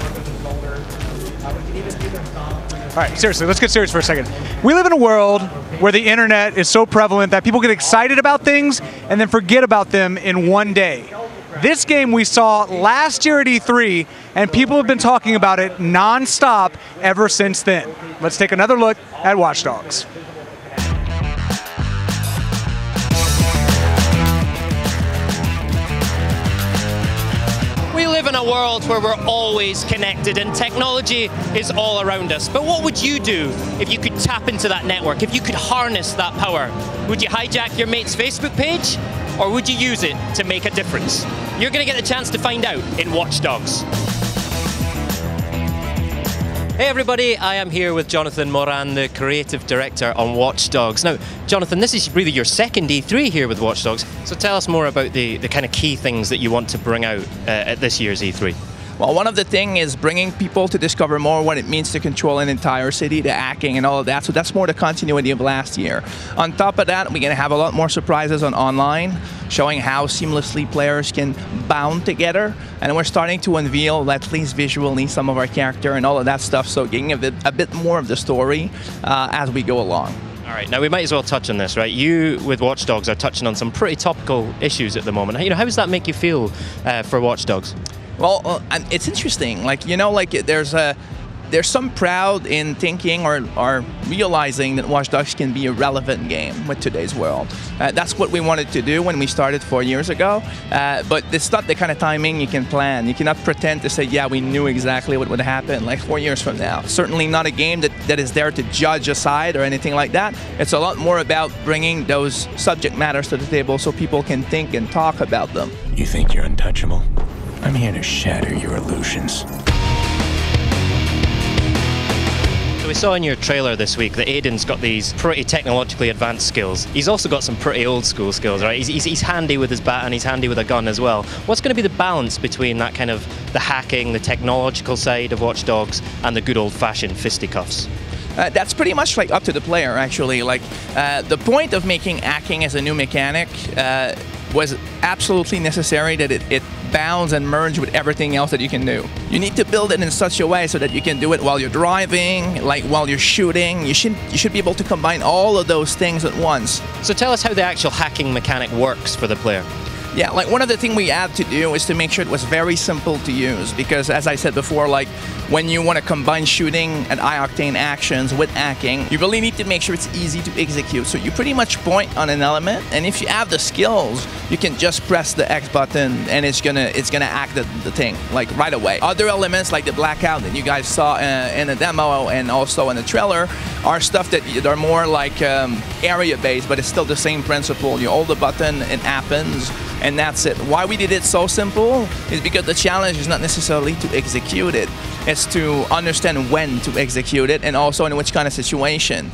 All right, seriously, let's get serious for a second. We live in a world where the internet is so prevalent that people get excited about things and then forget about them in one day. This game we saw last year at E3, and people have been talking about it non-stop ever since then. Let's take another look at Watch Dogs. We live in a world where we're always connected and technology is all around us. But what would you do if you could tap into that network, if you could harness that power? Would you hijack your mate's Facebook page, or would you use it to make a difference? You're going to get the chance to find out in Watch Dogs. Hey everybody, I am here with Jonathan Moran, the creative director on Watch Dogs. Now, Jonathan, this is really your second E3 here with Watch Dogs, so tell us more about the kind of key things that you want to bring out at this year's E3. Well, one of the things is bringing people to discover more what it means to control an entire city, the hacking and all of that. So that's more the continuity of last year. On top of that, we're going to have a lot more surprises on online, showing how seamlessly players can bound together. And we're starting to unveil, at least visually, some of our character and all of that stuff. So getting a bit more of the story as we go along. All right, now we might as well touch on this, right? You, with Watch Dogs, are touching on some pretty topical issues at the moment. You know, how does that make you feel for Watch Dogs? Well, it's interesting. Like, you know, like there's some proud in thinking or realizing that Watch Dogs can be a relevant game with today's world. That's what we wanted to do when we started 4 years ago. But it's not the kind of timing you can plan. You cannot pretend to say, yeah, we knew exactly what would happen like 4 years from now. Certainly not a game that is there to judge a side or anything like that. It's a lot more about bringing those subject matters to the table so people can think and talk about them. You think you're untouchable? I'm here to shatter your illusions. So we saw in your trailer this week that Aiden's got these pretty technologically advanced skills. He's also got some pretty old school skills, right? He's handy with his bat and he's handy with a gun as well. What's going to be the balance between that kind of the hacking, the technological side of Watch Dogs and the good old-fashioned fisticuffs? That's pretty much like up to the player, actually. Like the point of making hacking as a new mechanic was absolutely necessary that it bounds and merge with everything else that you can do. You need to build it in such a way so that you can do it while you're driving, like while you're shooting. You should be able to combine all of those things at once. So tell us how the actual hacking mechanic works for the player. Yeah, like one of the things we had to do is to make sure it was very simple to use, because as I said before, like when you want to combine shooting and high-octane actions with hacking, you really need to make sure it's easy to execute. So you pretty much point on an element, and if you have the skills, you can just press the X button and it's gonna act the thing like right away. Other elements like the blackout that you guys saw in the demo and also in the trailer are stuff that are more like area-based, but it's still the same principle. You hold the button, it happens. And that's it. Why we did it so simple is because the challenge is not necessarily to execute it. It's to understand when to execute it and also in which kind of situation.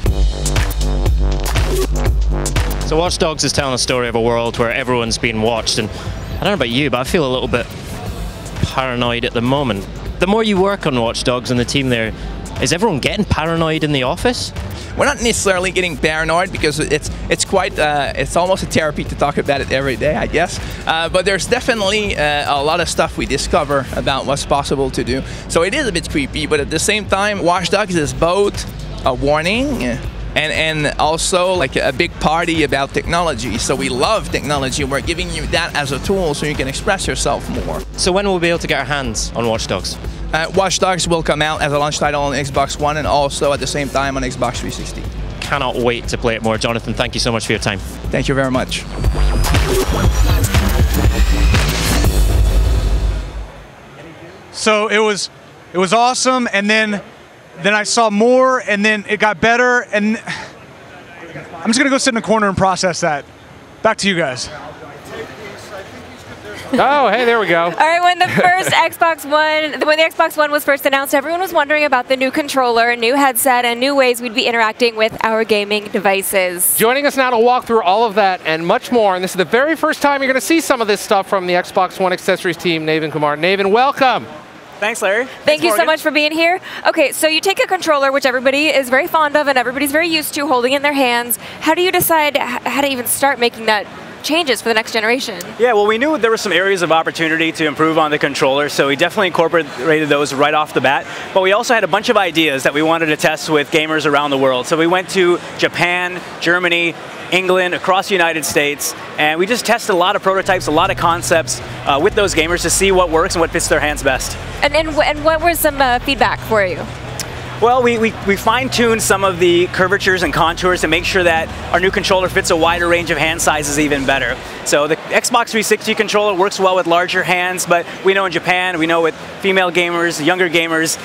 So Watch Dogs is telling a story of a world where everyone's being watched, and I don't know about you, but I feel a little bit paranoid at the moment. The more you work on Watch Dogs and the team there, is everyone getting paranoid in the office? We're not necessarily getting paranoid because it's almost a therapy to talk about it every day, I guess. But there's definitely a lot of stuff we discover about what's possible to do. So it is a bit creepy, but at the same time, Watch Dogs is both a warning and also like a big party about technology. So we love technology. We're giving you that as a tool so you can express yourself more. So when will we be able to get our hands on Watch Dogs? Watch Dogs will come out as a launch title on Xbox One and also at the same time on Xbox 360. Cannot wait to play it more. Jonathan, thank you so much for your time. Thank you very much. So it was awesome, and then I saw more, and then it got better, and I'm just gonna go sit in the corner and process that. Back to you guys. Oh, hey, there we go. All right, when the Xbox One was first announced, everyone was wondering about the new controller, a new headset, and new ways we'd be interacting with our gaming devices. Joining us now to walk through all of that and much more, and this is the very first time you're going to see some of this stuff from the Xbox One accessories team, Naven Kumar. Naven, welcome. Thanks, Larry. Thank you so much for being here. Okay, so you take a controller, which everybody is very fond of and everybody's very used to holding in their hands. How do you decide how to even start making that changes for the next generation? Yeah, well, we knew there were some areas of opportunity to improve on the controller, so we definitely incorporated those right off the bat. But we also had a bunch of ideas that we wanted to test with gamers around the world. So we went to Japan, Germany, England, across the United States, and we just tested a lot of prototypes, a lot of concepts with those gamers to see what works and what fits their hands best. And what was some feedback for you? Well, we fine-tuned some of the curvatures and contours to make sure that our new controller fits a wider range of hand sizes even better. So the Xbox 360 controller works well with larger hands, but we know in Japan, we know with female gamers, younger gamers,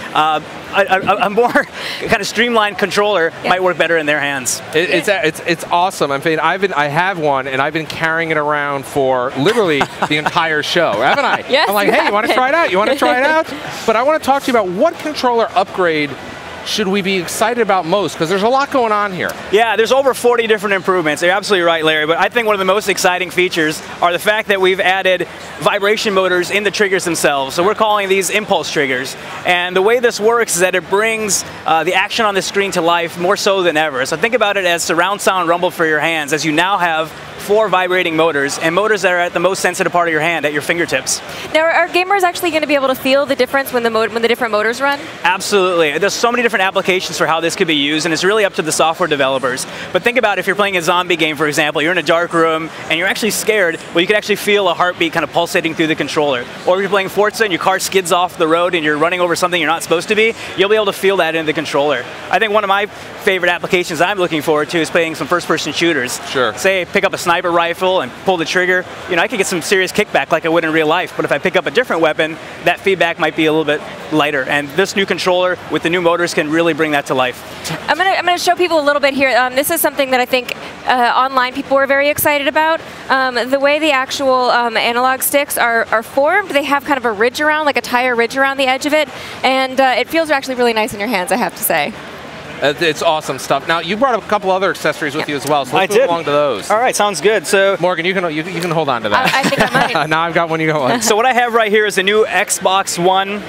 a more kind of streamlined controller might work better in their hands. It's awesome. I mean, I have one, and I've been carrying it around for literally the entire show, haven't I? Yes, I'm like, hey, you want to try it out? You want to try it out? But I want to talk to you about what controller upgrade should we be excited about most? Because there's a lot going on here. Yeah, there's over 40 different improvements. You're absolutely right, Larry, but I think one of the most exciting features are the fact that we've added vibration motors in the triggers themselves. So we're calling these impulse triggers. And the way this works is that it brings the action on the screen to life more so than ever. So think about it as surround sound rumble for your hands, as you now have 4 vibrating motors, and motors that are at the most sensitive part of your hand, at your fingertips. Now, are gamers actually going to be able to feel the difference when the different motors run? Absolutely. There's so many different applications for how this could be used, and it's really up to the software developers. But think about if you're playing a zombie game, for example, you're in a dark room, and you're actually scared, well, you can actually feel a heartbeat kind of pulsating through the controller. Or if you're playing Forza and your car skids off the road and you're running over something you're not supposed to be, you'll be able to feel that in the controller. I think one of my favorite applications I'm looking forward to is playing some first-person shooters. Sure. Say, pick up a sniper rifle and pull the trigger. You know, I could get some serious kickback like I would in real life, but if I pick up a different weapon, that feedback might be a little bit lighter. And this new controller with the new motors can really bring that to life. I'm gonna show people a little bit here. This is something that I think online people are very excited about. The way the actual analog sticks are formed, they have kind of a ridge around, like a tire ridge around the edge of it, and it feels actually really nice in your hands, I have to say. It's awesome stuff. Now, you brought up a couple other accessories with you as well, so let's I move did. along to those. All right, sounds good. So Morgan, you can hold on to that. I think I might. Now I've got one, you go on. So what I have right here is the new Xbox One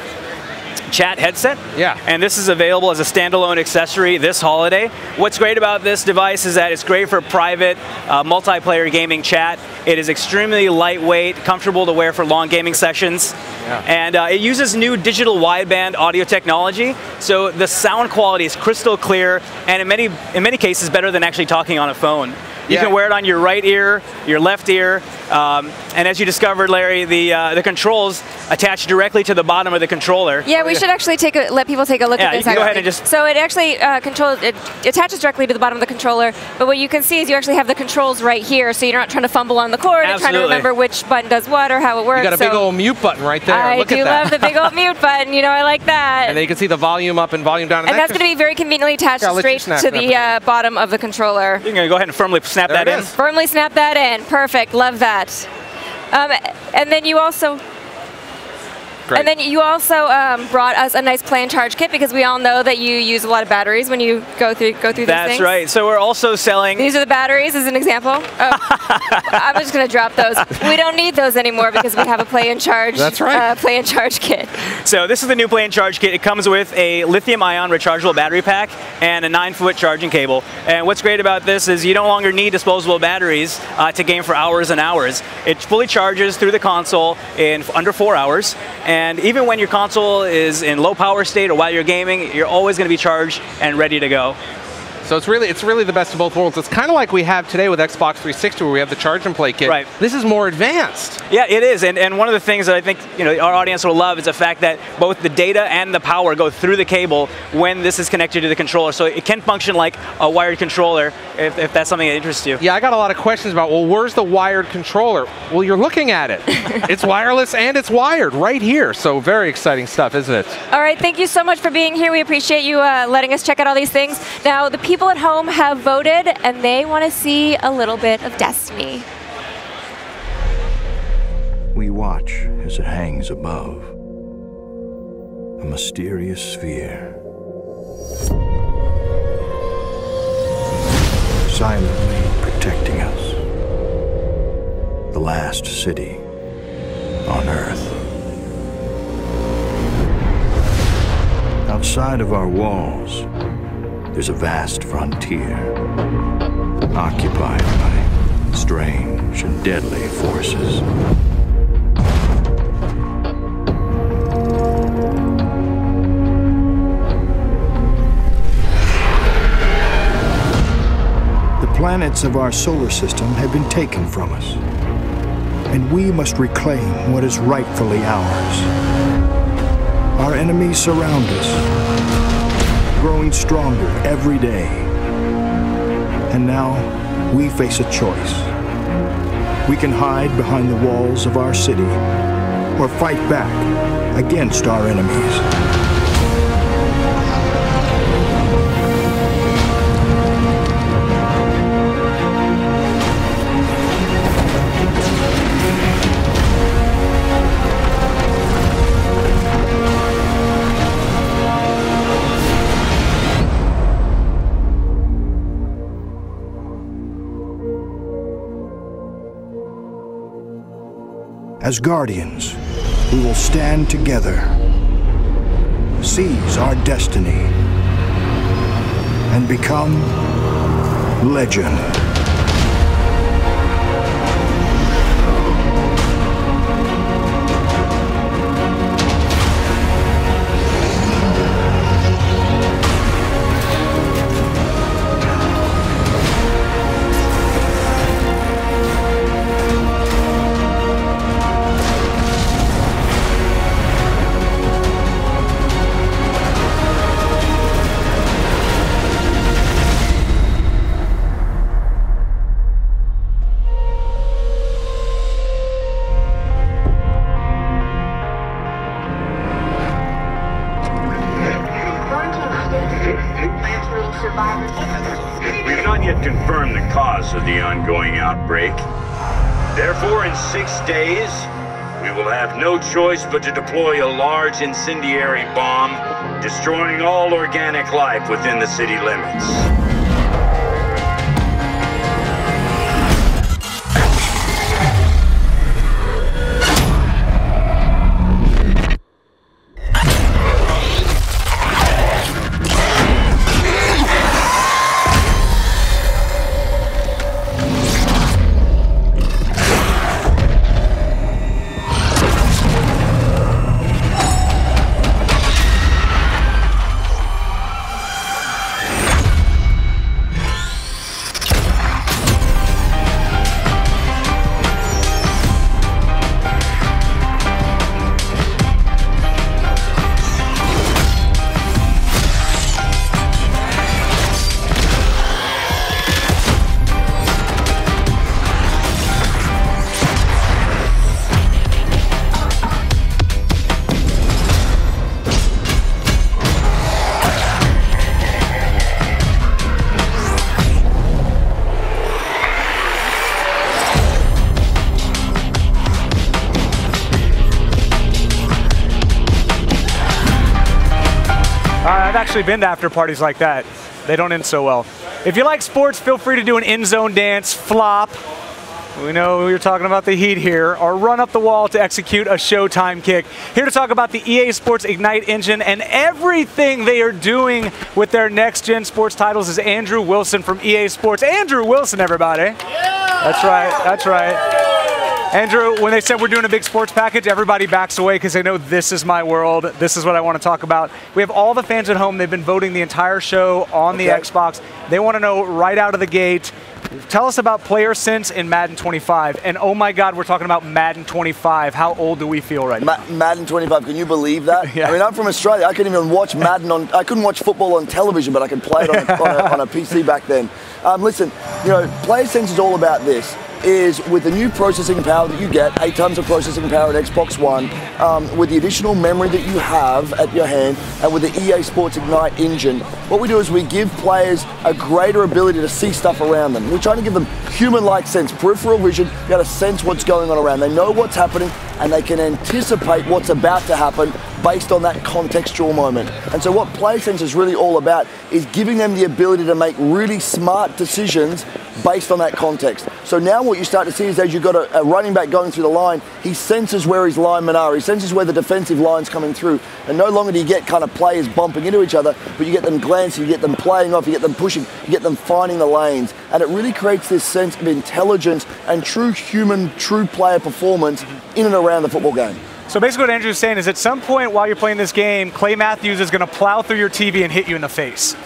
chat headset. Yeah. And this is available as a standalone accessory this holiday. What's great about this device is that it's great for private multiplayer gaming chat. It is extremely lightweight, comfortable to wear for long gaming sessions. Yeah. And it uses new digital wideband audio technology, so the sound quality is crystal clear, and in many cases better than actually talking on a phone. You can wear it on your right ear, your left ear, and as you discovered, Larry, the controls attach directly to the bottom of the controller. Yeah, we should actually let people take a look at this. You can go ahead and just... So it actually it attaches directly to the bottom of the controller, but what you can see is you actually have the controls right here, so you're not trying to fumble on the cord and trying to remember which button does what or how it works. You got a big old mute button right there. I do love the big old mute button. You know, I like that. And then you can see the volume up and volume down. And that's going to be very conveniently attached straight to the bottom of the controller. You can go ahead and firmly snap that in. Firmly snap that in. Perfect. Love that. And then you also... Great. And then you also brought us a nice play and charge kit, because we all know that you use a lot of batteries when you go through these things. That's right. So we're also selling... These are the batteries as an example. Oh, I'm just going to drop those. We don't need those anymore because we have a play and charge. That's right. Play and charge kit. So this is the new play and charge kit. It comes with a lithium-ion rechargeable battery pack and a 9-foot charging cable. And what's great about this is you no longer need disposable batteries to game for hours and hours. It fully charges through the console in under 4 hours. And even when your console is in low power state or while you're gaming, you're always going to be charged and ready to go. So it's really the best of both worlds. It's kind of like we have today with Xbox 360, where we have the charge and play kit. Right. This is more advanced. Yeah, it is. And one of the things that I think our audience will love is the fact that both the data and the power go through the cable when this is connected to the controller. So it can function like a wired controller if that's something that interests you. Yeah, I got a lot of questions about, well, where's the wired controller? Well, you're looking at it. It's wireless and it's wired right here. So very exciting stuff, isn't it? All right, thank you so much for being here. We appreciate you letting us check out all these things. Now, the people at home have voted, and they want to see a little bit of Destiny. We watch as it hangs above, a mysterious sphere, silently protecting us, the last city on Earth. Outside of our walls, there's a vast frontier, occupied by strange and deadly forces. The planets of our solar system have been taken from us, and we must reclaim what is rightfully ours. Our enemies surround us, growing stronger every day. And now we face a choice. we can hide behind the walls of our city or fight back against our enemies. As guardians, we will stand together, seize our destiny, and become legend. We've not yet confirmed the cause of the ongoing outbreak. Therefore, in 6 days, we will have no choice but to deploy a large incendiary bomb, destroying all organic life within the city limits. I've actually been to after parties like that. They don't end so well. If you like sports, feel free to do an end zone dance, flop. We know you're talking about the Heat here, or run up the wall to execute a Showtime kick. Here to talk about the EA Sports Ignite engine and everything they are doing with their next-gen sports titles is Andrew Wilson from EA Sports. Andrew Wilson, everybody. Yeah! That's right, that's right. Andrew, when they said we're doing a big sports package, everybody backs away because they know this is my world. This is what I want to talk about. We have all the fans at home. They've been voting the entire show on the Xbox. They want to know right out of the gate, tell us about player sense in Madden 25. And oh my God, we're talking about Madden 25. How old do we feel right now? Madden 25, can you believe that? Yeah. I mean, I'm from Australia. I couldn't even watch Madden on, I couldn't watch football on television, but I could play it on a PC back then. Listen, you know, player sense is all about this. Is with the new processing power that you get, 8 tons of processing power at Xbox One, with the additional memory that you have at your hand, and with the EA Sports Ignite engine, what we do is we give players a greater ability to see stuff around them. We're trying to give them human-like sense, peripheral vision, you got to sense what's going on around. They know what's happening, and they can anticipate what's about to happen based on that contextual moment. And so what PlaySense is really all about is giving them the ability to make really smart decisions based on that context. So now what you start to see is as you've got a running back going through the line, he senses where his linemen are, he senses where the defensive line's coming through, and no longer do you get kind of players bumping into each other, but you get them glancing, you get them playing off, you get them pushing, you get them finding the lanes, and it really creates this sense of intelligence and true human, true player performance in and around the football game. So basically what Andrew's saying is at some point while you're playing this game, Clay Matthews is going to plow through your TV and hit you in the face.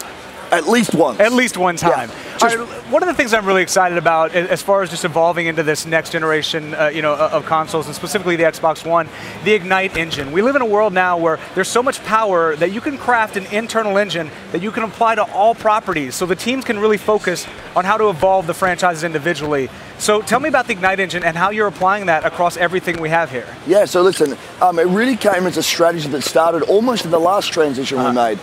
At least once. At least one time. Yeah. All right, one of the things I'm really excited about as far as just evolving into this next generation of consoles, and specifically the Xbox One, the Ignite engine. We live in a world now where there's so much power that you can craft an internal engine that you can apply to all properties, so the teams can really focus on how to evolve the franchises individually. So tell me about the Ignite engine and how you're applying that across everything we have here. Yeah, so listen, it really came as a strategy that started almost in the last transition we made.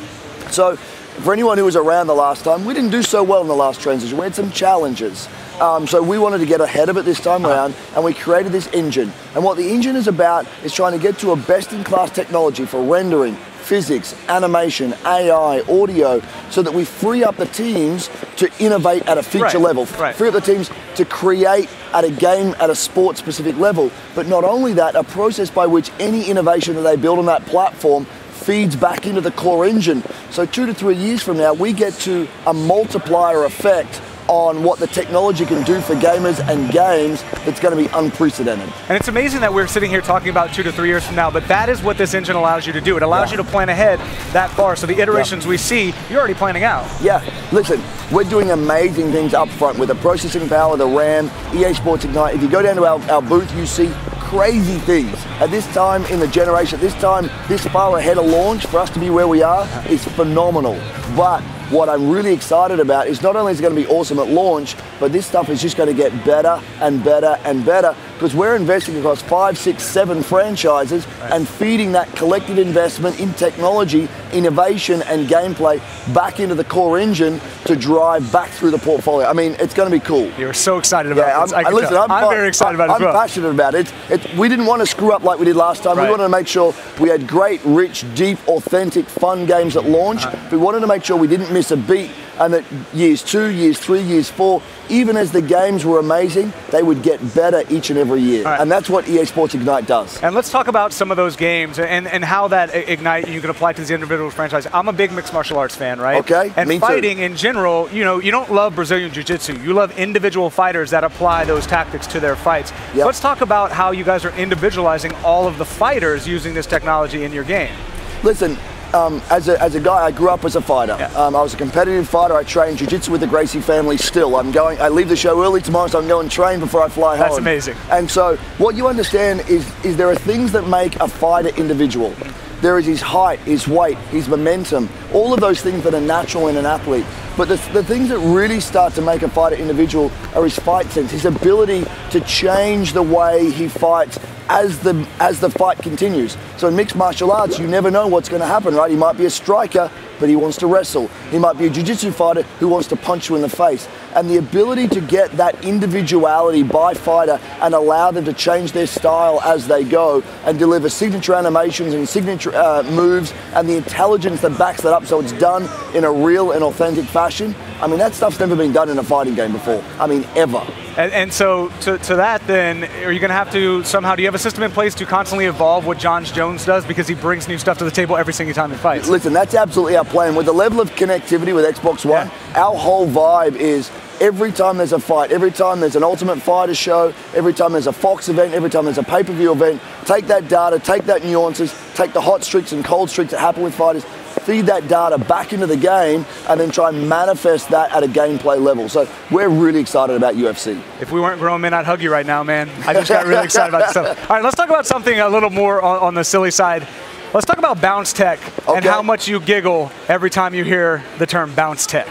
So for anyone who was around the last time, we didn't do so well in the last transition. We had some challenges. So we wanted to get ahead of it this time around, and we created this engine. And what the engine is about is trying to get to a best-in-class technology for rendering, physics, animation, AI, audio, so that we free up the teams to innovate at a feature level. Free up the teams to create at a game, at a sport-specific level. But not only that, a process by which any innovation that they build on that platform feeds back into the core engine. So 2 to 3 years from now, we get to a multiplier effect on what the technology can do for gamers and games that's going to be unprecedented. And it's amazing that we're sitting here talking about 2 to 3 years from now, but that is what this engine allows you to do. It allows you to plan ahead that far, so the iterations we see, you're already planning out. Yeah, listen, we're doing amazing things up front with the processing power, the RAM, EA Sports Ignite. If you go down to our booth, you see crazy things. At this time in the generation, this far ahead of launch, for us to be where we are is phenomenal. But what I'm really excited about is not only is it going to be awesome at launch, but this stuff is just going to get better and better and better, because we're investing across 5, 6, 7 franchises and feeding that collective investment in technology, innovation and gameplay back into the core engine to drive back through the portfolio. I mean, it's going to be cool. You're so excited about this. I'm very excited about it as well. I'm passionate about it. We didn't want to screw up like we did last time. We wanted to make sure we had great, rich, deep, authentic, fun games at launch. We wanted to make sure we didn't miss a beat, and that years 2, years 3, years 4, even as the games were amazing, they would get better each and every year. And that's what EA Sports Ignite does. And let's talk about some of those games and how that Ignite you can apply to these individual franchises. I'm a big mixed martial arts fan, right? Okay, and me fighting too. in general, you don't love Brazilian Jiu-Jitsu. You love individual fighters that apply those tactics to their fights. Yep. Let's talk about how you guys are individualizing all of the fighters using this technology in your game. Listen, as a guy, I grew up as a fighter. I was a competitive fighter. I trained jiu-jitsu with the Gracie family still. I leave the show early tomorrow, so I'm going to train before I fly home. That's amazing. And so what you understand is there are things that make a fighter individual. There is his height, his weight, his momentum, all of those things that are natural in an athlete. But the things that really start to make a fighter individual are his fight sense, his ability to change the way he fights as the fight continues. So in mixed martial arts, you never know what's going to happen, right? He might be a striker, but he wants to wrestle. He might be a jiu-jitsu fighter who wants to punch you in the face. And the ability to get that individuality by fighter and allow them to change their style as they go and deliver signature animations and signature moves and the intelligence that backs that up so it's done in a real and authentic fashion. I mean, that stuff's never been done in a fighting game before. I mean, ever. And so to that then, are you going to have to somehow, do you have a system in place to constantly evolve what Jon Jones does, because he brings new stuff to the table every single time he fights? Listen, that's absolutely our plan. With the level of connectivity with Xbox One, our whole vibe is every time there's a fight, every time there's an Ultimate Fighter show, every time there's a Fox event, every time there's a pay-per-view event, take that data, take that nuances, take the hot streaks and cold streaks that happen with fighters, feed that data back into the game, and then try and manifest that at a gameplay level. So we're really excited about UFC. If we weren't grown men, I'd hug you right now, man. I just got really excited about this stuff. All right, let's talk about something a little more on the silly side. Let's talk about bounce tech and how much you giggle every time you hear the term bounce tech.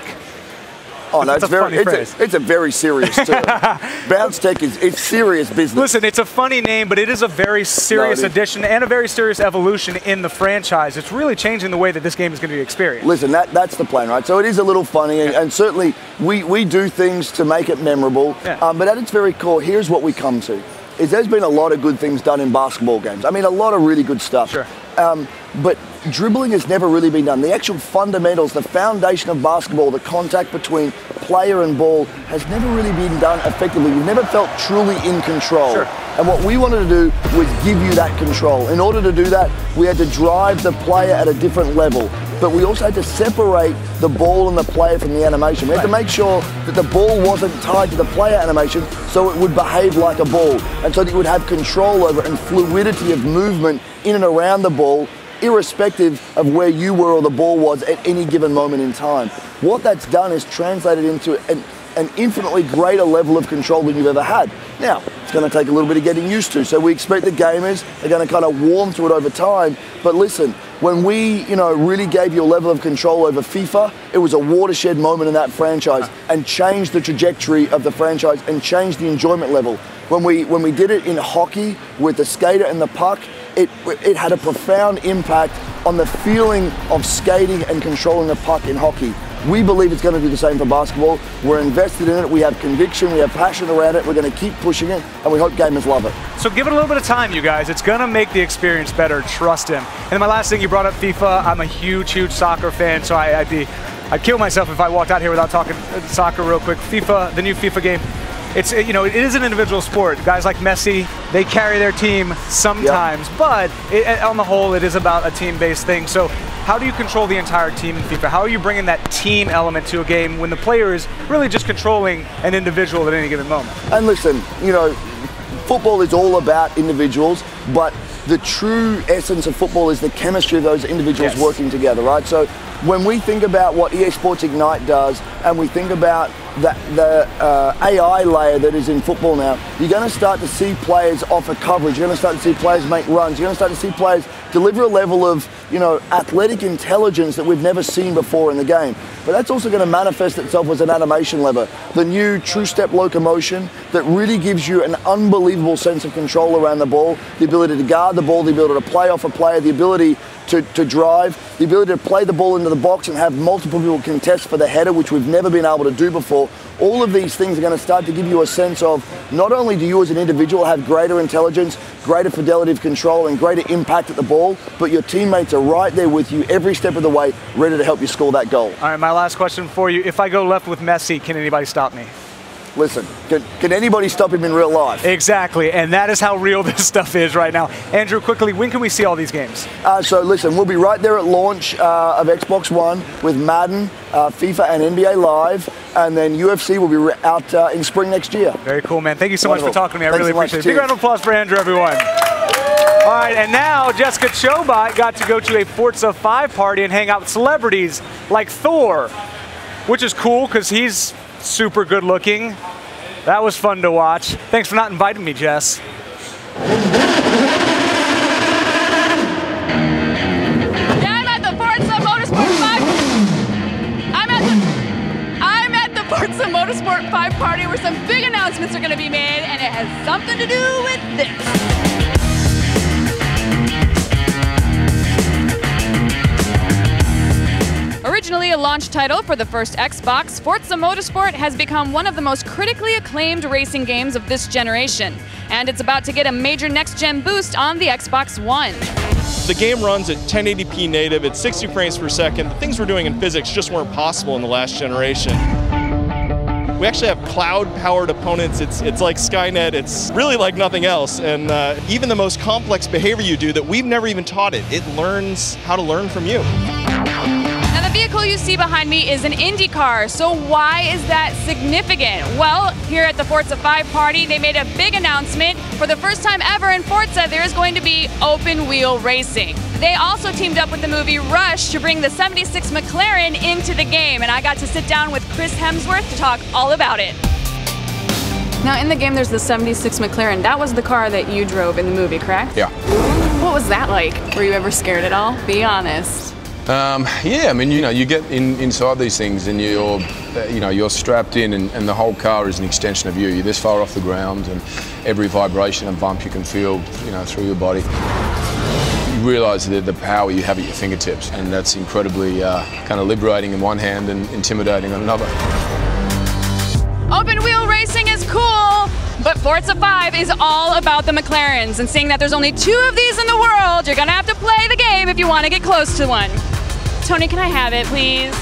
Oh no, it's a very serious term. Bounce tech is serious business. Listen, it's a funny name, but it is a very serious addition and a very serious evolution in the franchise. It's really changing the way that this game is going to be experienced. Listen, that's the plan, right? So it is a little funny, and certainly we do things to make it memorable. But at its very core, here's what we come to. Is there's been a lot of good things done in basketball games. I mean, a lot of really good stuff. Sure. But dribbling has never really been done. The actual fundamentals, the foundation of basketball, the contact between player and ball has never really been done effectively. You've never felt truly in control. Sure. And what we wanted to do was give you that control. In order to do that, we had to drive the player at a different level. But we also had to separate the ball and the player from the animation. We had to make sure that the ball wasn't tied to the player animation so it would behave like a ball, and so that you would have control over it and fluidity of movement in and around the ball irrespective of where you were or the ball was at any given moment in time. What that's done is translated into an infinitely greater level of control than you've ever had. Now, it's going to take a little bit of getting used to, so we expect the gamers are going to kind of warm to it over time. But listen, when we, really gave you a level of control over FIFA, it was a watershed moment in that franchise and changed the trajectory of the franchise and changed the enjoyment level. When we did it in hockey with the skater and the puck, it had a profound impact on the feeling of skating and controlling the puck in hockey. We believe it's going to do the same for basketball. We're invested in it, we have conviction, we have passion around it, we're going to keep pushing it, and we hope gamers love it. So give it a little bit of time, you guys. It's going to make the experience better, trust him. And my last thing, you brought up FIFA. I'm a huge soccer fan, so I'd kill myself if I walked out here without talking soccer real quick. FIFA, the new FIFA game, it is an individual sport. Guys like Messi, they carry their team sometimes, but on the whole, it is about a team-based thing. So how do you control the entire team in FIFA? How are you bringing that team element to a game when the player is really just controlling an individual at any given moment? And listen, football is all about individuals, but the true essence of football is the chemistry of those individuals working together, right? So when we think about what EA Sports Ignite does, and we think about the AI layer that is in football now, you're going to start to see players offer coverage, you're going to start to see players make runs, you're going to start to see players deliver a level of athletic intelligence that we've never seen before in the game. But that's also going to manifest itself as an animation lever. The new True Step Locomotion that really gives you an unbelievable sense of control around the ball, the ability to guard the ball, the ability to play off a player, the ability to drive, the ability to play the ball into the box and have multiple people contest for the header, which we've never been able to do before. All of these things are going to start to give you a sense of not only do you as an individual have greater intelligence, greater fidelity of control and greater impact at the ball, but your teammates are right there with you every step of the way, ready to help you score that goal. All right, my last question for you. If I go left with Messi, can anybody stop me? Listen, can anybody stop him in real life? Exactly, and that is how real this stuff is right now. Andrew, quickly, when can we see all these games? So listen, we'll be right there at launch of Xbox One with Madden, FIFA and NBA Live, and then UFC will be out in spring next year. Very cool, man. Thank you so much for talking to me. I Thanks really so much. appreciate it. Big round of applause for Andrew, everyone. All right, and now Jessica Chobot got to go to a Forza 5 party and hang out with celebrities like Thor, which is cool because he's super good looking. That was fun to watch. Thanks for not inviting me, Jess. Yeah, I'm at the Forza Motorsport 5. I'm at the Forza Motorsport 5 party where some big announcements are going to be made, and it has something to do with this. Originally a launch title for the first Xbox, Forza Motorsport has become one of the most critically acclaimed racing games of this generation, and it's about to get a major next-gen boost on the Xbox One. The game runs at 1080p native at 60 frames per second. The things we're doing in physics just weren't possible in the last generation. We actually have cloud-powered opponents. It's like Skynet. It's really like nothing else. And even the most complex behavior you do that we've never even taught it, it learns how to learn from you. Now, the vehicle you see behind me is an Indy car, so why is that significant? Well, here at the Forza 5 party, they made a big announcement. For the first time ever in Forza, there is going to be open-wheel racing. They also teamed up with the movie Rush to bring the 76 McLaren into the game, and I got to sit down with Chris Hemsworth to talk all about it. Now, in the game, there's the 76 McLaren. That was the car that you drove in the movie, correct? Yeah. What was that like? Were you ever scared at all? Be honest. Yeah, I mean, you get inside these things and you're strapped in and the whole car is an extension of you. You're this far off the ground and every vibration and bump you can feel, through your body. You realise the power you have at your fingertips, and that's incredibly kind of liberating in one hand and intimidating on another. Open wheel racing is cool, but Forza 5 is all about the McLarens, and seeing that there's only 2 of these in the world, you're gonna have to play the game if you want to get close to one. Tony, can I have it, please?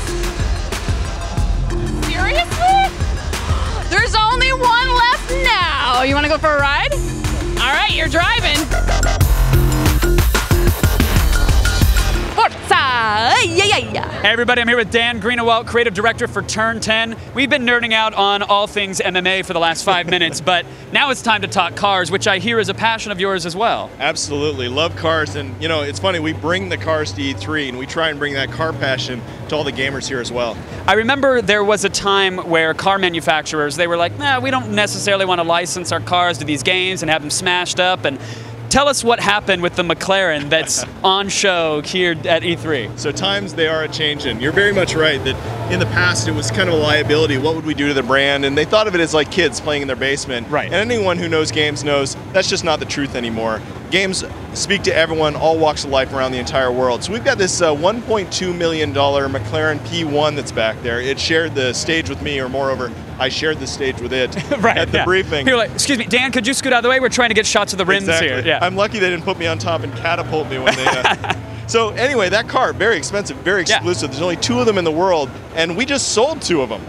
Seriously? There's only one left now. You want to go for a ride? All right, you're driving. Forza! Yeah, yeah. Hey everybody, I'm here with Dan Greenawalt, creative director for Turn 10. We've been nerding out on all things MMA for the last 5 minutes, but now it's time to talk cars, which I hear is a passion of yours as well. Absolutely, love cars, and you know, it's funny, we bring the cars to E3 and we try and bring that car passion to all the gamers here as well. I remember there was a time where car manufacturers, they were like, nah, we don't necessarily want to license our cars to these games and have them smashed up, and tell us what happened with the McLaren that's on show here at E3. So times they are a-changing. You're very much right that in the past it was kind of a liability. What would we do to the brand? And they thought of it as like kids playing in their basement. Right. And anyone who knows games knows that's just not the truth anymore. Games speak to everyone, all walks of life around the entire world. So we've got this $1.2 million McLaren P1 that's back there. It shared the stage with me, or moreover, I shared the stage with it right, at the briefing. You're like, excuse me, Dan, could you scoot out of the way? We're trying to get shots of the rims exactly. here. Yeah. I'm lucky they didn't put me on top and catapult me when they... So anyway, that car, very expensive, very exclusive. There's only 2 of them in the world, and we just sold 2 of them.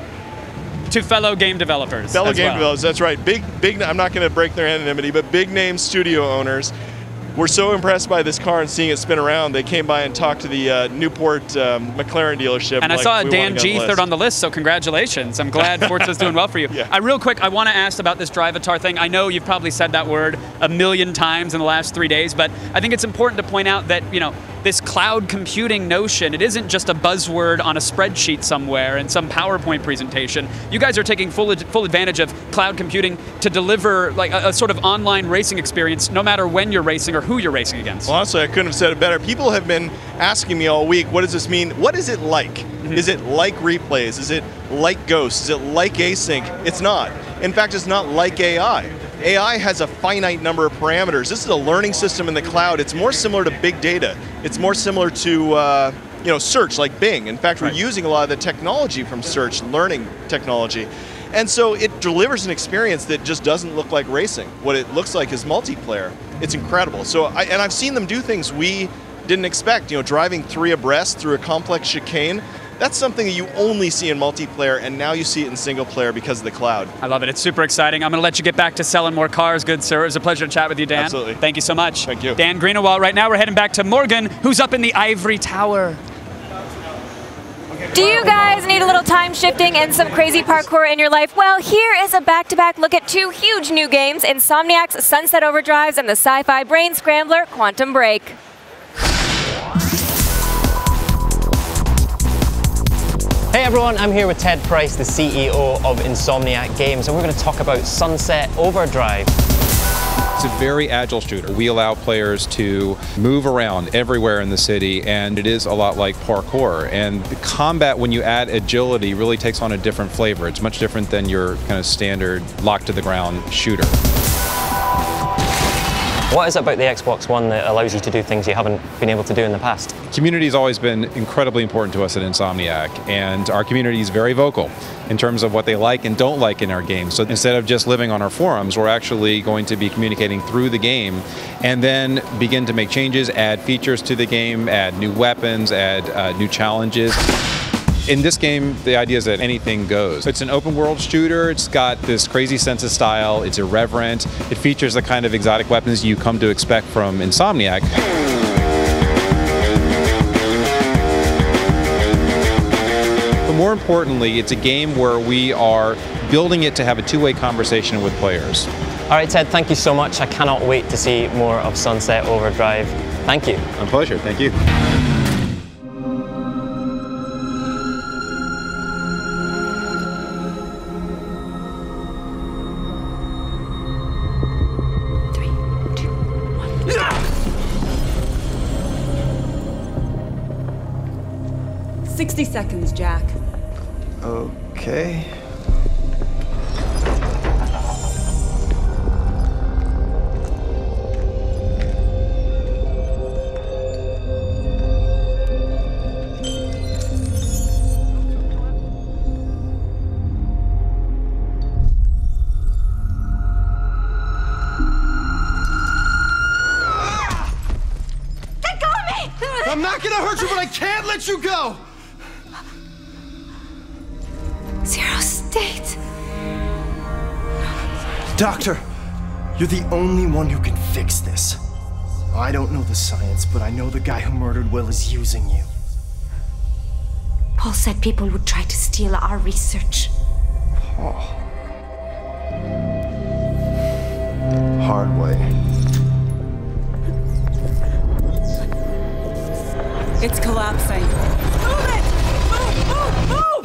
To fellow game developers. Developers, that's right. Big, I'm not going to break their anonymity, but big name studio owners were so impressed by this car and seeing it spin around, they came by and talked to the Newport McLaren dealership. And I saw Dan G third on the list, so congratulations. I'm glad Forza's doing well for you. Yeah. Real quick, I want to ask about this Drivatar thing. I know you've probably said that word a million times in the last 3 days, but I think it's important to point out that, you know, this cloud computing notion, it isn't just a buzzword on a spreadsheet somewhere in some PowerPoint presentation. You guys are taking full advantage of cloud computing to deliver like a sort of online racing experience no matter when you're racing or who you're racing against. Well, honestly, I couldn't have said it better. People have been asking me all week, what does this mean? What is it like? Mm-hmm. Is it like replays? Is it like Ghosts? Is it like async? It's not. In fact, it's not like AI. AI has a finite number of parameters. This is a learning system in the cloud. It's more similar to big data. It's more similar to search, like Bing. In fact, we're using a lot of the technology from search, learning technology. And so it delivers an experience that just doesn't look like racing. What it looks like is multiplayer. It's incredible. So, I've seen them do things we didn't expect. You know, driving 3 abreast through a complex chicane. That's something that you only see in multiplayer, and now you see it in single player because of the cloud. I love it. It's super exciting. I'm going to let you get back to selling more cars, good sir. It was a pleasure to chat with you, Dan. Absolutely. Thank you so much. Thank you. Dan Greenawalt. Right now we're heading back to Morgan, who's up in the ivory tower. Do you guys need a little time shifting and some crazy parkour in your life? Well, here is a back-to-back look at 2 huge new games, Insomniac's Sunset Overdrive and the sci-fi brain scrambler Quantum Break. Hey everyone, I'm here with Ted Price, the CEO of Insomniac Games, and we're going to talk about Sunset Overdrive. It's a very agile shooter. We allow players to move around everywhere in the city, and it is a lot like parkour. And the combat, when you add agility, really takes on a different flavor. It's much different than your kind of standard lock-to-the-ground shooter. What is it about the Xbox One that allows you to do things you haven't been able to do in the past? Community has always been incredibly important to us at Insomniac, and our community is very vocal in terms of what they like and don't like in our games. So instead of just living on our forums, we're actually going to be communicating through the game and then begin to make changes, add features to the game, add new weapons, add new challenges. In this game, the idea is that anything goes. It's an open world shooter. It's got this crazy sense of style. It's irreverent. It features the kind of exotic weapons you come to expect from Insomniac. But more importantly, it's a game where we are building it to have a two-way conversation with players. All right, Ted, thank you so much. I cannot wait to see more of Sunset Overdrive. Thank you. My pleasure. Thank you. Seconds, Jack. Okay. Let go of me! I'm not gonna hurt you, but I can't let you go! Zero state. Doctor, you're the only one who can fix this. I don't know the science, but I know the guy who murdered Will is using you. Paul said people would try to steal our research. Paul. Hard way. It's collapsing. Move it! Move! Move! Move!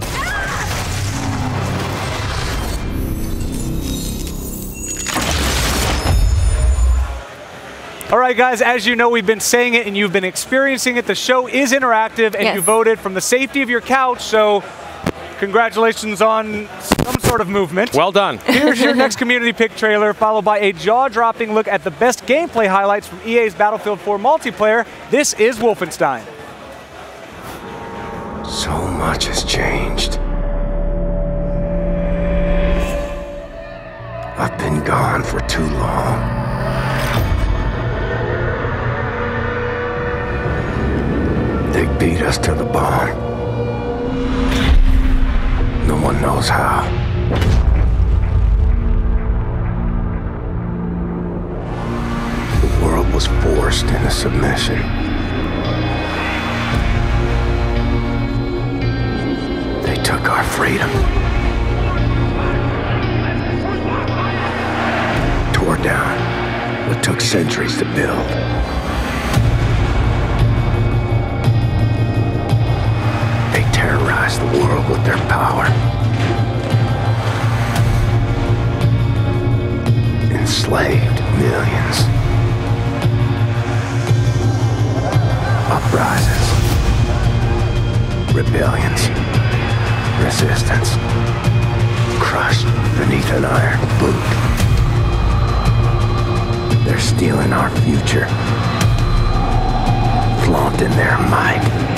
All right, guys, as you know, we've been saying it and you've been experiencing it. The show is interactive and you voted from the safety of your couch, so congratulations on some sort of movement. Well done. Here's your next community pick trailer, followed by a jaw-dropping look at the best gameplay highlights from EA's Battlefield 4 multiplayer. This is Wolfenstein. So much has changed. I've been gone for too long. They beat us to the bone. No one knows how. The world was forced into submission. They took our freedom. Tore down what took centuries to build. They terrorized the world with their power. Enslaved millions. Uprisings. Rebellions. Resistance. Crushed beneath an iron boot. They're stealing our future. Flaunting their might.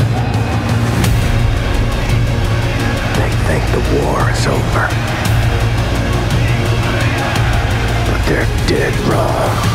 They think the war is over. But they're dead wrong.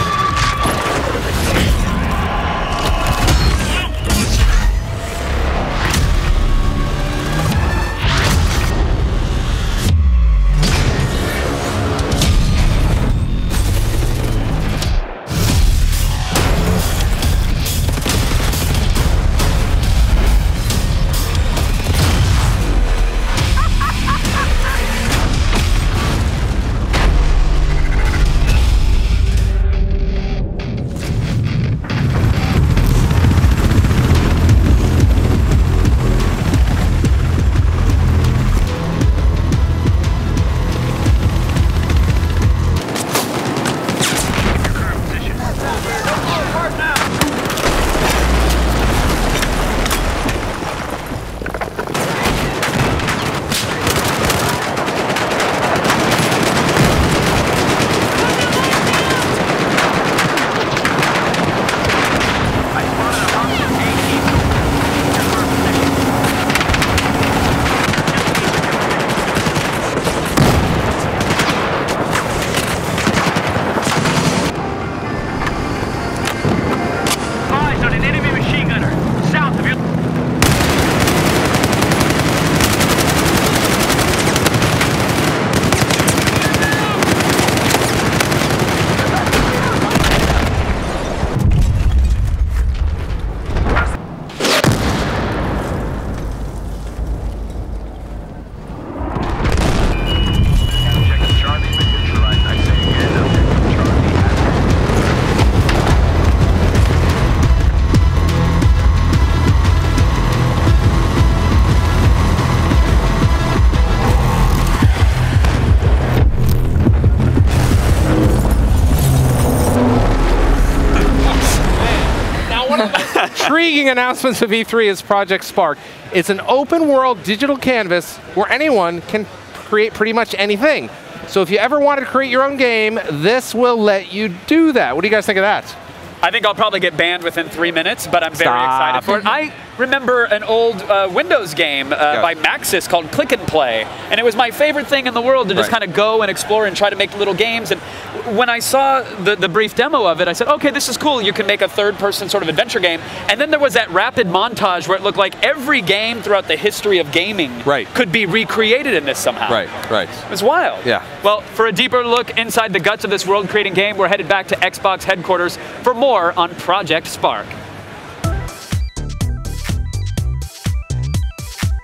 Intriguing announcements of E3 is Project Spark. It's an open world digital canvas where anyone can create pretty much anything. So if you ever wanted to create your own game, this will let you do that. What do you guys think of that? I think I'll probably get banned within 3 minutes, but I'm very excited for it. I remember an old Windows game by Maxis called Click and Play, and it was my favorite thing in the world to just kind of go and explore and try to make little games. And when I saw the brief demo of it, I said, okay, this is cool. You can make a third-person sort of adventure game. And then there was that rapid montage where it looked like every game throughout the history of gaming could be recreated in this somehow. Right. It was wild. Yeah. Well, for a deeper look inside the guts of this world-creating game, we're headed back to Xbox headquarters for more on Project Spark.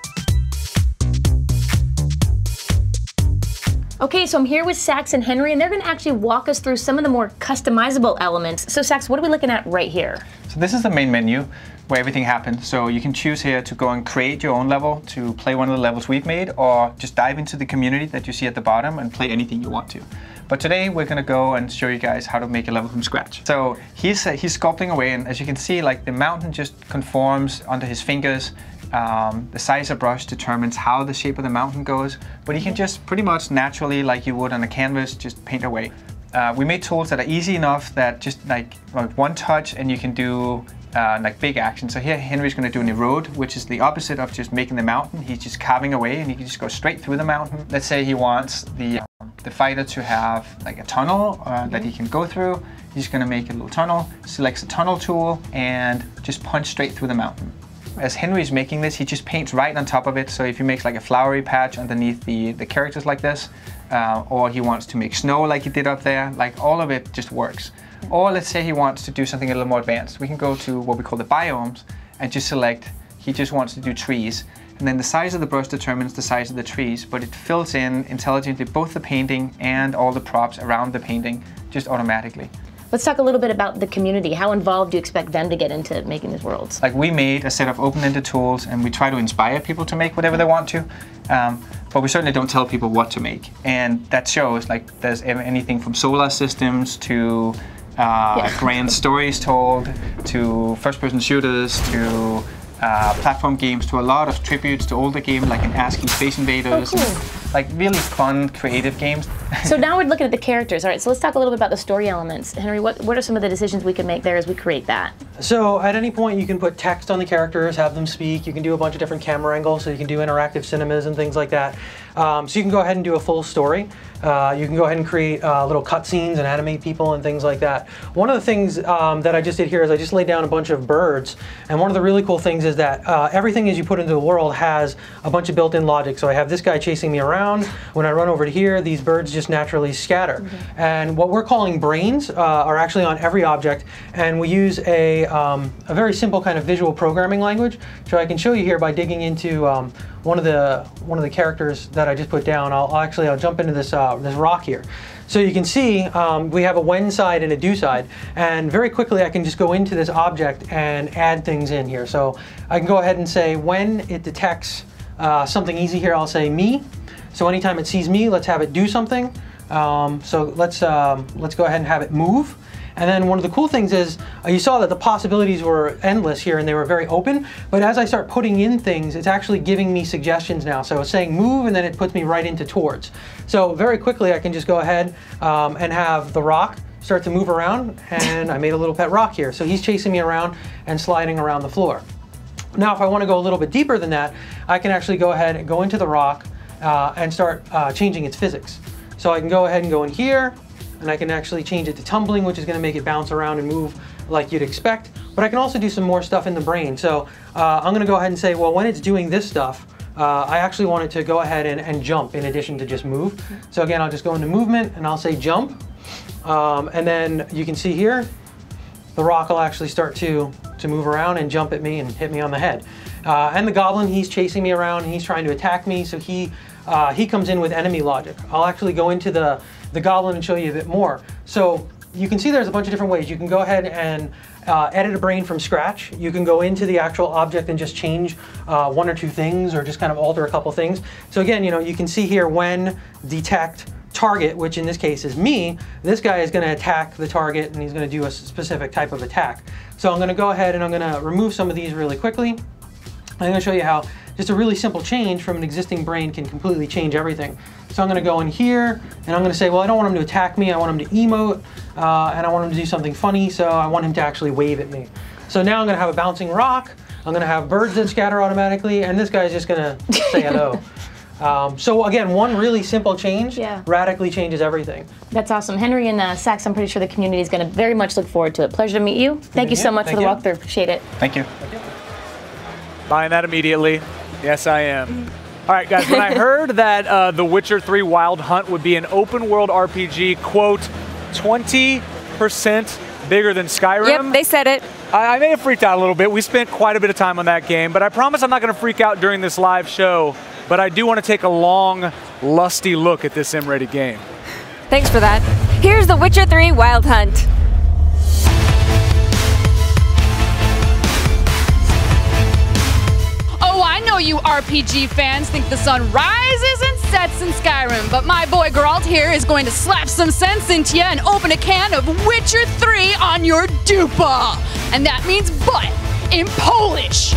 Okay, so I'm here with Sax and Henry, and they're going to actually walk us through some of the more customizable elements. So Sax, what are we looking at right here? So this is the main menu where everything happens. So you can choose here to go and create your own level, to play one of the levels we've made, or just dive into the community that you see at the bottom and play anything you want to. But today we're going to go and show you guys how to make a level from scratch. So he's sculpting away, and as you can see, like the mountain just conforms under his fingers. The size of brush determines how the shape of the mountain goes, but you can just pretty much naturally, like you would on a canvas, just paint away. We made tools that are easy enough that just like one touch and you can do like big action. So here Henry's going to do an erode, which is the opposite of just making the mountain. He's just carving away and he can just go straight through the mountain. Let's say he wants the fighter to have like a tunnel that he can go through. He's going to make a little tunnel, selects the tunnel tool, and just punch straight through the mountain. As Henry's making this, he just paints right on top of it. So if he makes like a flowery patch underneath the characters like this, or he wants to make snow like he did up there, like all of it just works. Or let's say he wants to do something a little more advanced. We can go to what we call the biomes and just select, he just wants to do trees. And then the size of the brush determines the size of the trees, but it fills in intelligently both the painting and all the props around the painting just automatically. Let's talk a little bit about the community. How involved do you expect them to get into making these worlds? Like we made a set of open-ended tools and we try to inspire people to make whatever they want to, but we certainly don't tell people what to make. And that shows, like there's anything from solar systems to grand stories told, to first-person shooters, to platform games, to a lot of tributes to older games like in ASCII Space Invaders. Oh, cool. Like really fun, creative games. So now we're looking at the characters. All right, so let's talk a little bit about the story elements. Henry, what are some of the decisions we can make there as we create that? So at any point you can put text on the characters, have them speak. You can do a bunch of different camera angles, so you can do interactive cinemas and things like that. So you can go ahead and do a full story. You can go ahead and create little cutscenes and animate people and things like that. One of the things that I just did here is I just laid down a bunch of birds. And one of the really cool things is that everything as you put into the world has a bunch of built-in logic. So I have this guy chasing me around. When I run over to here, these birds just naturally scatter. Mm-hmm. And what we're calling brains are actually on every object. And we use a very simple kind of visual programming language. So I can show you here by digging into one of the characters that I just put down. I'll jump into this this rock here. So you can see we have a when side and a do side, and very quickly I can just go into this object and add things in here. So I can go ahead and say when it detects something easy here, I'll say me. So anytime it sees me, let's have it do something. So let's go ahead and have it move. And then one of the cool things is you saw that the possibilities were endless here and they were very open, but as I start putting in things, it's actually giving me suggestions now. So it's saying move and then it puts me right into towards. So very quickly I can just go ahead and have the rock start to move around, and I made a little pet rock here. So he's chasing me around and sliding around the floor. Now if I want to go a little bit deeper than that, I can actually go ahead and go into the rock and start changing its physics. So I can go ahead and go in here, and I can actually change it to tumbling, which is going to make it bounce around and move like you'd expect. But I can also do some more stuff in the brain. So I'm going to go ahead and say, well, when it's doing this stuff, I actually want it to go ahead and jump in addition to just move. So again, I'll just go into movement and I'll say jump. And then you can see here, the rock will actually start to move around and jump at me and hit me on the head. And the goblin, he's chasing me around and he's trying to attack me. So he comes in with enemy logic. I'll actually go into the goblin and show you a bit more. So you can see there's a bunch of different ways. You can go ahead and edit a brain from scratch. You can go into the actual object and just change one or two things, or just kind of alter a couple things. So again, you can see here when detect target, which in this case is me, this guy is going to attack the target and he's going to do a specific type of attack. So I'm going to go ahead and I'm going to remove some of these really quickly. I'm going to show you how just a really simple change from an existing brain can completely change everything. So I'm going to go in here and I'm going to say, well, I don't want him to attack me, I want him to emote, and I want him to do something funny, so I want him to actually wave at me. So now I'm going to have a bouncing rock, I'm going to have birds that scatter automatically, and this guy's just going to say hello. So again, one really simple change radically changes everything. That's awesome. Henry and Sax, I'm pretty sure the community is going to very much look forward to it. Pleasure to meet you. Thank you so much for the walkthrough. Appreciate it. Thank you. Buying that immediately. Yes, I am. All right, guys, when I heard that The Witcher 3 Wild Hunt would be an open world RPG, quote, 20% bigger than Skyrim. Yep, they said it. I may have freaked out a little bit. We spent quite a bit of time on that game, but I promise I'm not going to freak out during this live show. but I do want to take a long, lusty look at this M-rated game. Thanks for that. Here's The Witcher 3 Wild Hunt. Oh, I know you RPG fans think the sun rises and sets in Skyrim, but my boy Geralt here is going to slap some sense into you and open a can of Witcher 3 on your dupa. And that means butt in Polish.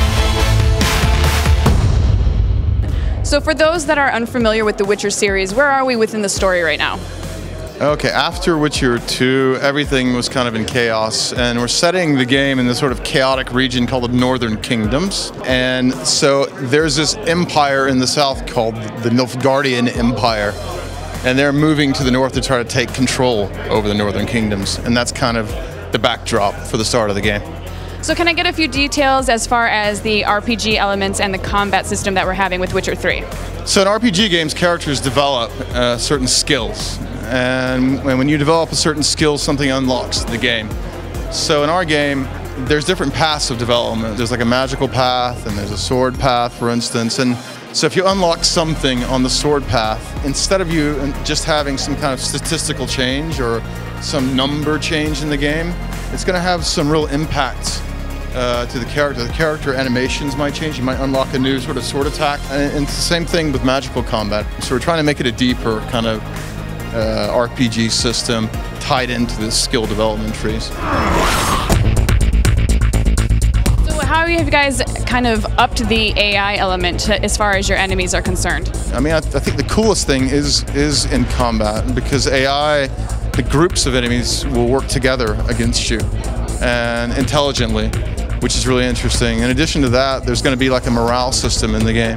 So for those that are unfamiliar with the Witcher series, where are we within the story right now? Okay, after Witcher 2, everything was kind of in chaos, and we're setting the game in this sort of chaotic region called the Northern Kingdoms. And so there's this empire in the south called the Nilfgaardian Empire, and they're moving to the north to try to take control over the Northern Kingdoms, and that's kind of the backdrop for the start of the game. So can I get a few details as far as the RPG elements and the combat system that we're having with Witcher 3? So in RPG games, characters develop certain skills. And when you develop a certain skill, something unlocks the game. So in our game, there's different paths of development. There's like a magical path, and there's a sword path, for instance. And so if you unlock something on the sword path, instead of you just having some kind of statistical change or some number change in the game, it's going to have some real impact to the character. The character animations might change. You might unlock a new sort of sword attack. And it's the same thing with magical combat. So we're trying to make it a deeper kind of RPG system tied into the skill development trees. So how have you guys kind of upped the AI element as far as your enemies are concerned? I mean, I think the coolest thing is in combat, because AI, the groups of enemies will work together against you and intelligently, which is really interesting. In addition to that, there's going to be like a morale system in the game.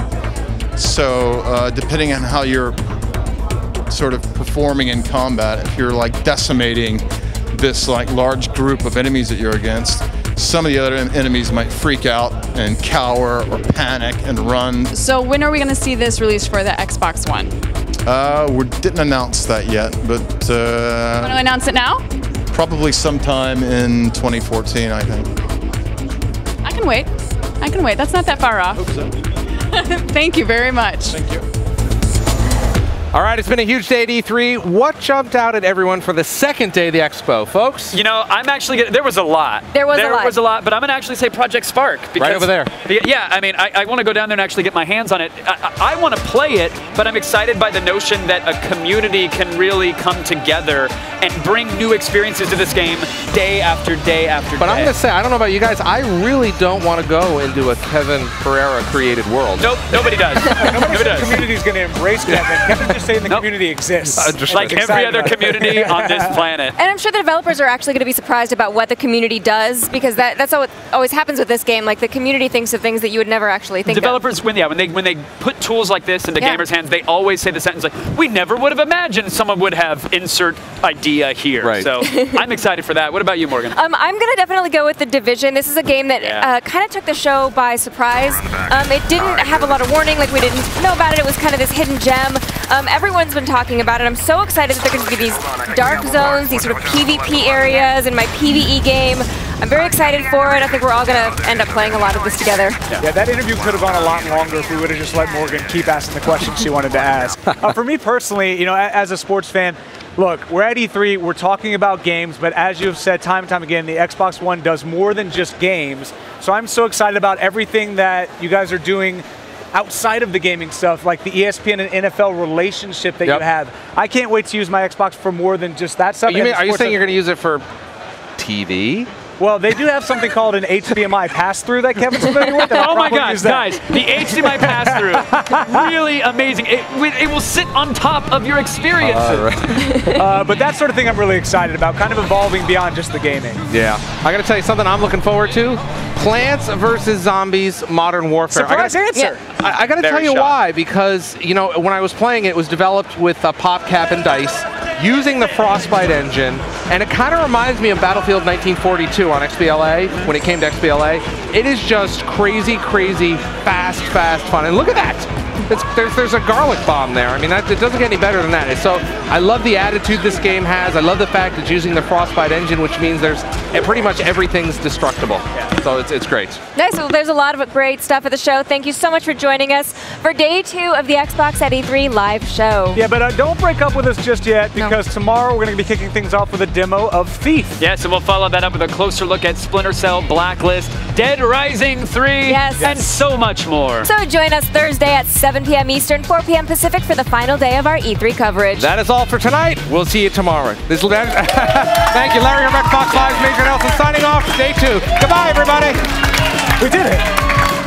So depending on how you're sort of performing in combat, if you're like decimating this like large group of enemies that you're against, some of the other enemies might freak out and cower or panic and run. So when are we going to see this released for the Xbox One? We didn't announce that yet, but Want to announce it now? Probably sometime in 2014, I think. I can wait. I can wait. That's not that far off. Hope so. Thank you very much. Thank you. All right, it's been a huge day at E3. What jumped out at everyone for the second day of the expo, folks? You know, I'm actually there was a lot. There was a lot, but I'm gonna actually say Project Spark. Because, right over there. Yeah, I mean, I want to go down there and actually get my hands on it. I want to play it, but I'm excited by the notion that a community can really come together and bring new experiences to this game day after day after day. But I'm gonna say, I don't know about you guys, I really don't want to go into a Kevin Pereira created world. Nope, nobody does. Nobody does. The community's gonna embrace Kevin. Kevin's just saying the community exists. Just like every other community on this planet. And I'm sure the developers are actually going to be surprised about what the community does, because that's what always happens with this game. Like, the community thinks of things that you would never actually think developers, of. when they put tools like this into gamers' hands, they always say the sentence like, "We never would have imagined someone would have insert idea here." Right. So I'm excited for that. What about you, Morgan? I'm going to definitely go with The Division. This is a game that kind of took the show by surprise. It didn't have a lot of warning, like we didn't know about it. It was kind of this hidden gem. Everyone's been talking about it. I'm so excited that there are going to be these dark zones, these sort of PvP areas in my PvE game. I'm very excited for it. I think we're all going to end up playing a lot of this together. Yeah, that interview could have gone a lot longer if we would have just let Morgan keep asking the questions she wanted to ask. For me personally, you know, as a sports fan, look, we're at E3, we're talking about games, but as you've said time and time again, the Xbox One does more than just games. So I'm so excited about everything that you guys are doing outside of the gaming stuff, like the ESPN and NFL relationship that you have. I can't wait to use my Xbox for more than just that stuff. Are you saying you're going to use it for TV? Well, they do have something called an HDMI pass-through that Kevin's familiar with. Oh my gosh, guys, the HDMI pass-through, really amazing. It will sit on top of your experiences. But that sort of thing I'm really excited about, kind of evolving beyond just the gaming. Yeah. I got to tell you something I'm looking forward to. Plants vs. Zombies Modern Warfare. Surprise answer. I got to tell you why, because, you know, when I was playing it was developed with PopCap and DICE, using the Frostbite engine, and it kind of reminds me of Battlefield 1942 on XBLA, when it came to XBLA. It is just crazy, crazy, fast fun. And look at that! There's a garlic bomb there. I mean, it doesn't get any better than that. So I love the attitude this game has. I love the fact it's using the Frostbite engine, which means there's pretty much everything's destructible. So it's great. Nice. Well, there's a lot of great stuff at the show. Thank you so much for joining us for day 2 of the Xbox at E3 live show. Yeah, but don't break up with us just yet, because tomorrow we're going to be kicking things off with a demo of Thief. Yes, and we'll follow that up with a closer look at Splinter Cell, Blacklist, Dead Rising 3, and so much more. So join us Thursday at 7 p.m. Eastern, 4 p.m. Pacific for the final day of our E3 coverage. That is all for tonight. We'll see you tomorrow. This is Thank you, Larry of Xbox Live's Major Nelson signing off for day 2. Goodbye, everybody. We did it.